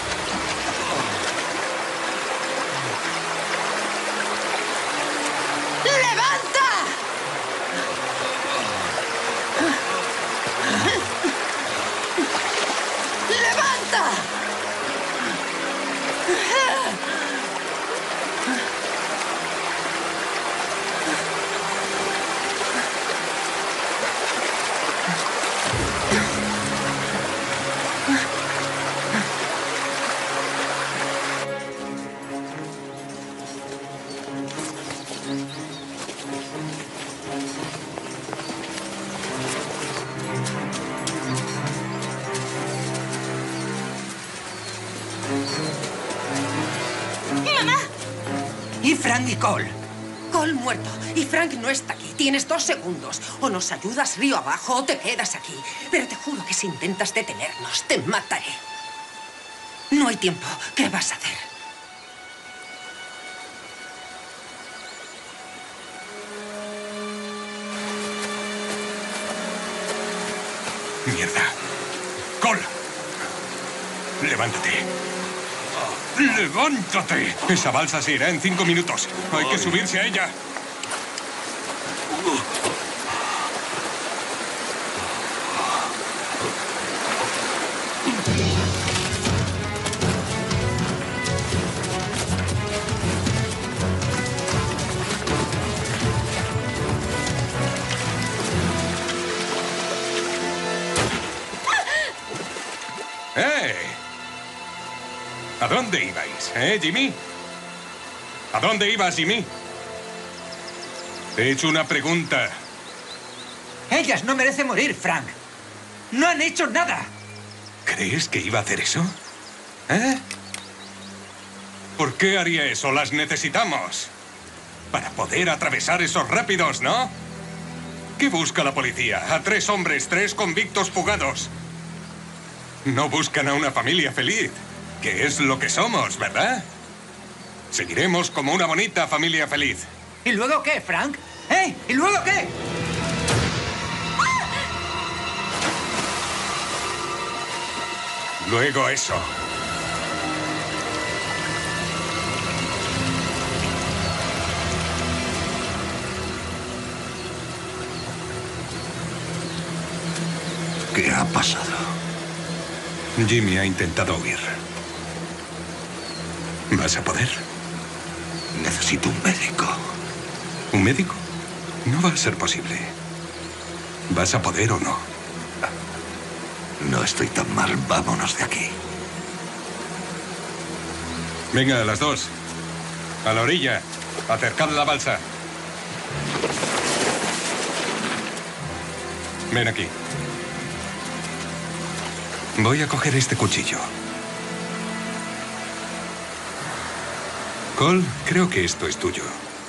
¡Levanta! ¡Levanta! ¡Mamá! ¿Y Frank y Cole? Cole muerto y Frank no está aquí. Tienes dos segundos. O nos ayudas río abajo o te quedas aquí. Pero te juro que si intentas detenernos, te mataré. No hay tiempo. ¿Qué vas a hacer? Mierda. Cole. Levántate. ¡Levántate! Esa balsa se irá en cinco minutos. Hay que subirse a ella. ¡Eh! ¿A dónde ibais, eh, Jimmy? ¿A dónde ibas, Jimmy? Te he hecho una pregunta. Ellas no merecen morir, Frank. No han hecho nada. ¿Crees que iba a hacer eso? ¿Eh? ¿Por qué haría eso? Las necesitamos. Para poder atravesar esos rápidos, ¿no? ¿Qué busca la policía? A tres hombres, tres convictos fugados. No buscan a una familia feliz, que es lo que somos, ¿verdad? Seguiremos como una bonita familia feliz. ¿Y luego qué, Frank? ¿Eh? ¿Y luego qué? Luego eso. ¿Qué ha pasado? Jimmy ha intentado huir. ¿Vas a poder? Necesito un médico. ¿Un médico? No va a ser posible. ¿Vas a poder o no? No estoy tan mal. Vámonos de aquí. Venga, las dos. A la orilla. Acercad la balsa. Ven aquí. Voy a coger este cuchillo. Cole, creo que esto es tuyo.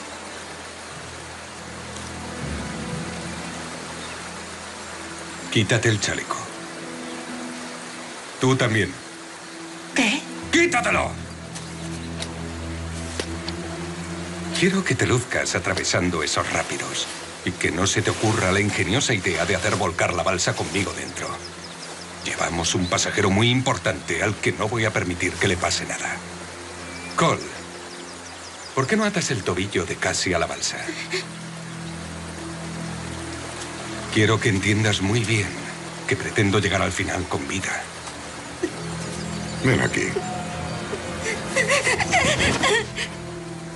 Quítate el chaleco. Tú también. ¿Qué? ¡Quítatelo! Quiero que te luzcas atravesando esos rápidos y que no se te ocurra la ingeniosa idea de hacer volcar la balsa conmigo dentro. Llevamos un pasajero muy importante al que no voy a permitir que le pase nada. Cole, ¿por qué no atas el tobillo de Cassie a la balsa? Quiero que entiendas muy bien que pretendo llegar al final con vida. Ven aquí.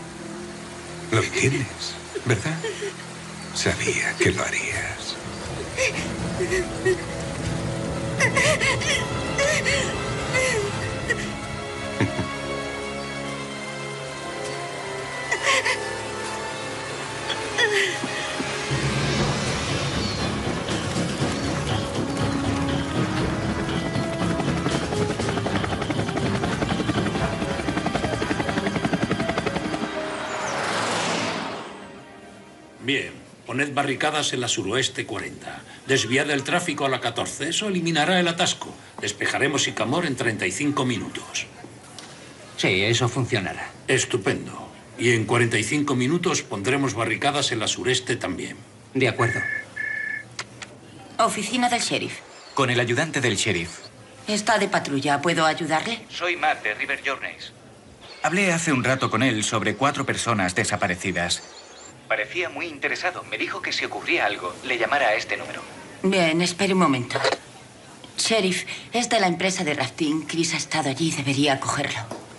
Lo entiendes, ¿verdad? Sabía que lo harías. Bien, poned barricadas en la suroeste cuarenta. Desviad el tráfico a la catorce. Eso eliminará el atasco. Despejaremos Sycamore en treinta y cinco minutos. Sí, eso funcionará. Estupendo. Y en cuarenta y cinco minutos pondremos barricadas en la sureste también. De acuerdo. Oficina del sheriff. Con el ayudante del sheriff. Está de patrulla. ¿Puedo ayudarle? Soy Matt de River Journeys. Hablé hace un rato con él sobre cuatro personas desaparecidas. Parecía muy interesado. Me dijo que si ocurría algo, le llamara a este número. Bien, espere un momento. Sheriff, es de la empresa de rafting. Chris ha estado allí. Debería cogerlo.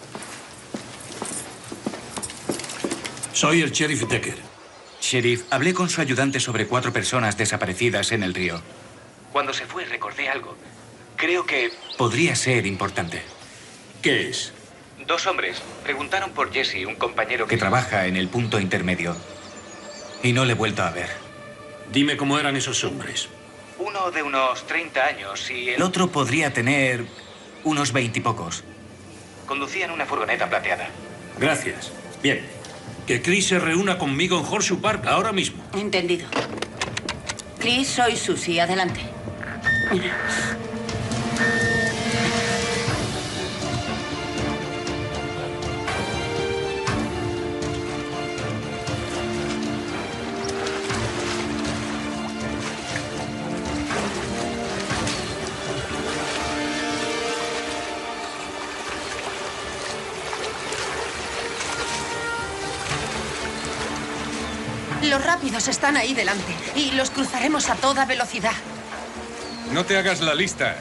Soy el sheriff Decker. Sheriff, hablé con su ayudante sobre cuatro personas desaparecidas en el río. Cuando se fue, recordé algo. Creo que podría ser importante. ¿Qué es? Dos hombres preguntaron por Jesse, un compañero que trabaja en el punto intermedio. Y no le he vuelto a ver. Dime cómo eran esos hombres. Uno de unos treinta años y el otro podría tener unos veintipocos. Conducían una furgoneta plateada. Gracias. Bien. Que Chris se reúna conmigo en Horseshoe Park ahora mismo. Entendido. Chris, soy Susie. Adelante. Los rápidos están ahí delante y los cruzaremos a toda velocidad. No te hagas la lista.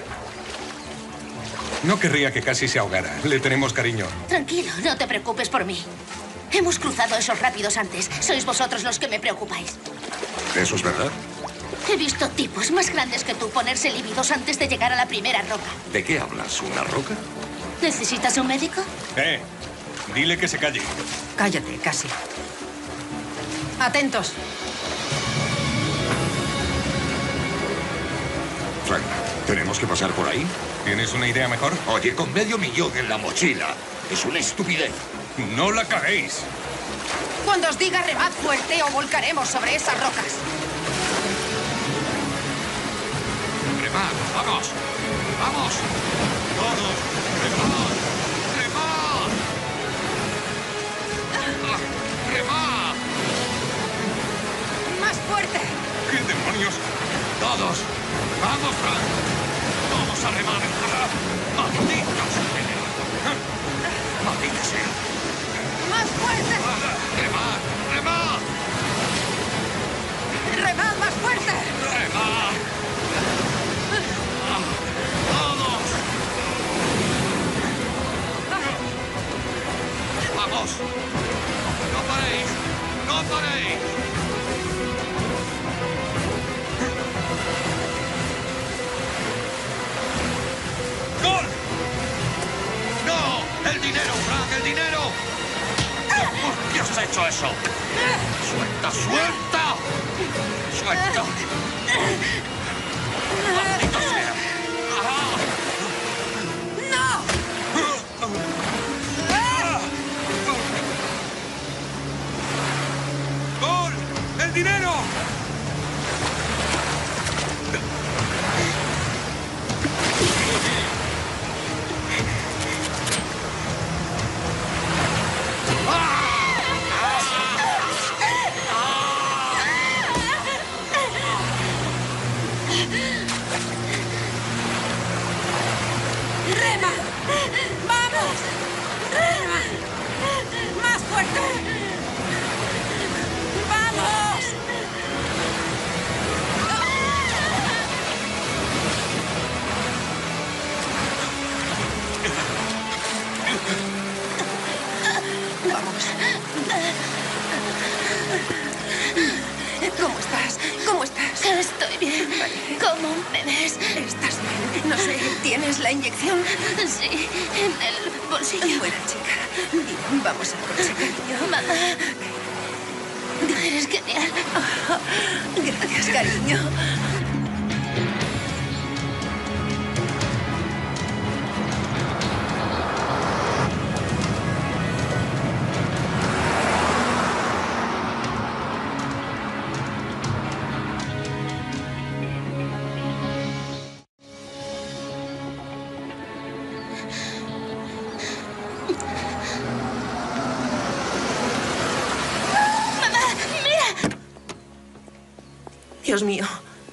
No querría que casi se ahogara. Le tenemos cariño. Tranquilo, no te preocupes por mí. Hemos cruzado esos rápidos antes. Sois vosotros los que me preocupáis. ¿Eso es verdad? He visto tipos más grandes que tú ponerse lívidos antes de llegar a la primera roca. ¿De qué hablas? ¿Una roca? ¿Necesitas un médico? Eh, dile que se calle. Cállate, casi. Atentos. Frank, ¿tenemos que pasar por ahí? ¿Tienes una idea mejor? Oye, con medio millón en la mochila. Es una estupidez. No la caguéis. Cuando os diga remad fuerte o volcaremos sobre esas rocas. ¡Remad! ¡Vamos! ¡Vamos! ¡Todos! ¡Remad! ¡Remad! ¡Ah! ¡Remad! ¡Más fuerte! ¿Qué demonios? ¡Todos! ¡Vamos, Frank! ¡Vamos a remar! ¡Maldita sea! ¡Maldita sea! ¡Más fuerte! ¡Remad! ¡Remad! ¡Remad más fuerte! ¡Remad! ¡Todos! ¡Vamos! ¡No paréis! ¡No paréis! ¡Gol! ¡No! ¡El dinero, Frank! ¡El dinero! ¿Por qué has hecho eso? ¡Suelta, suelta! ¡Suelta! ¡Maldito sea! ¡Ah! ¡Gol! ¡El dinero! ¡Rema! ¡Vamos! ¡Rema! ¡Más fuerte! ¡Vamos! Vamos. ¿Cómo estás? ¿Cómo estás? Estoy bien. Vale. ¿Me ves? ¿Estás bien? No sé, ¿tienes la inyección? Sí, en el bolsillo. Buena chica. Bien, vamos al coche, cariño. Mamá. Eres genial. Gracias, cariño. Dios mío.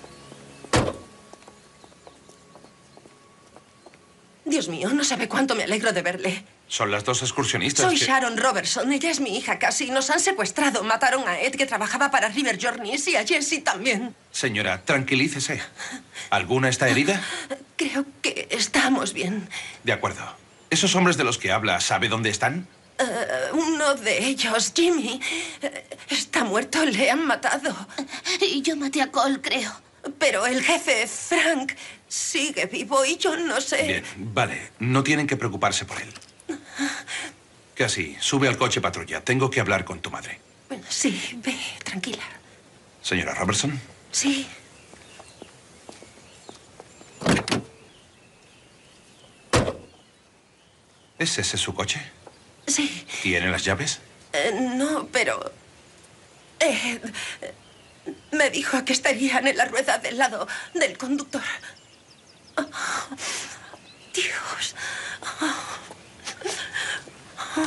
Dios mío, no sabe cuánto me alegro de verle. Son las dos excursionistas Soy que... Sharon Robertson. Ella es mi hija casi. Nos han secuestrado. Mataron a Ed, que trabajaba para River Journeys, y a Jessie también. Señora, tranquilícese. ¿Alguna está herida? Creo que estamos bien. De acuerdo. ¿Esos hombres de los que habla sabe dónde están? Uh, uno de ellos, Jimmy, está muerto. Le han matado. Y yo maté a Cole, creo. Pero el jefe, Frank, sigue vivo y yo no sé... Bien, vale. No tienen que preocuparse por él. Casi. Sube al coche patrulla. Tengo que hablar con tu madre. Bueno, sí, ve, tranquila. Señora Robertson. Sí. ¿Es ese su coche? Sí. ¿Tiene las llaves? Eh, no, pero... Ed me dijo que estarían en la rueda del lado del conductor. Oh, Dios. Oh.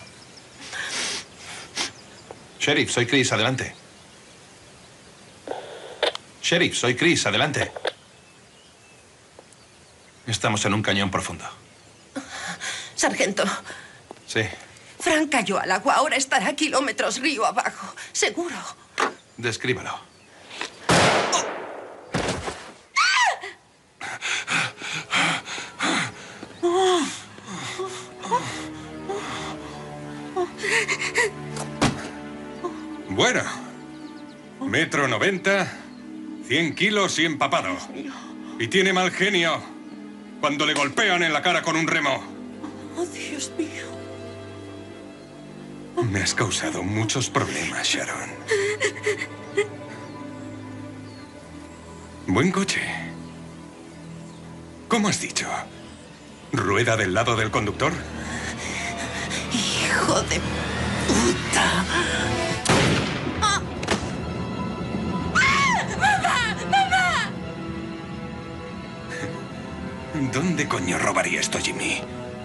Sheriff, soy Chris, adelante. Sheriff, soy Chris, adelante. Estamos en un cañón profundo. Sargento. Sí. Frank cayó al agua. Ahora estará kilómetros río abajo. Seguro. Descríbalo. Bueno. Metro noventa, cien kilos y empapado. Y tiene mal genio cuando le golpean en la cara con un remo. Oh, Dios mío. Me has causado muchos problemas, Sharon. Buen coche. ¿Cómo has dicho? ¿Rueda del lado del conductor? Hijo de puta. ¡Ah! ¡Ah! ¡Mamá! ¡Mamá! ¿Dónde coño robaría esto, Jimmy?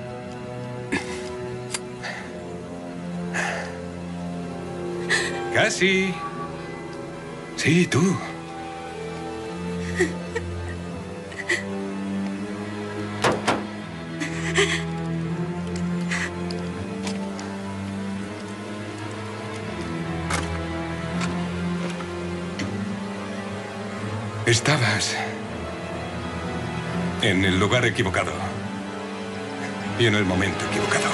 Casi. Sí, tú. Estabas en el lugar equivocado y en el momento equivocado.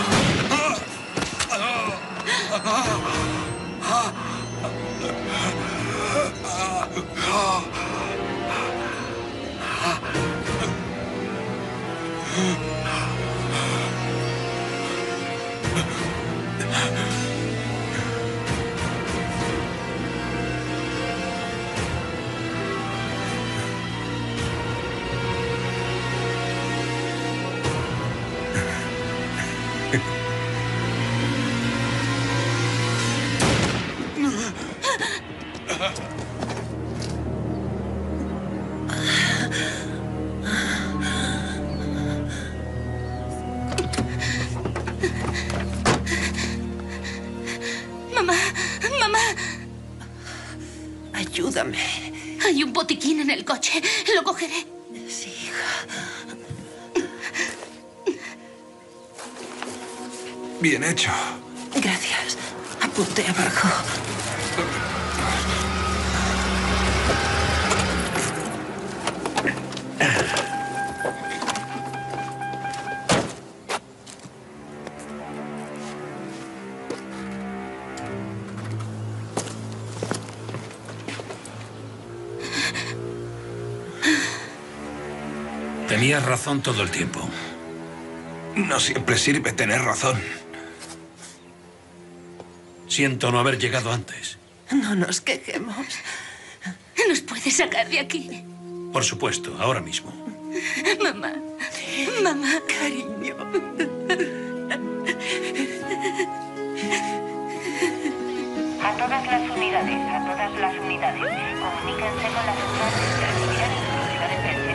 Mamá, mamá. Ayúdame. Hay un botiquín en el coche. Lo cogeré. Sí, hija. Bien hecho. Gracias. Apunte abajo. Tenías razón todo el tiempo. No siempre sirve tener razón. Siento no haber llegado antes. No nos quejemos. ¿Nos puedes sacar de aquí? Por supuesto, ahora mismo. Mamá. Mamá. Cariño. A todas las unidades, a todas las unidades. Comuníquense con la central. Recibirán instrucciones del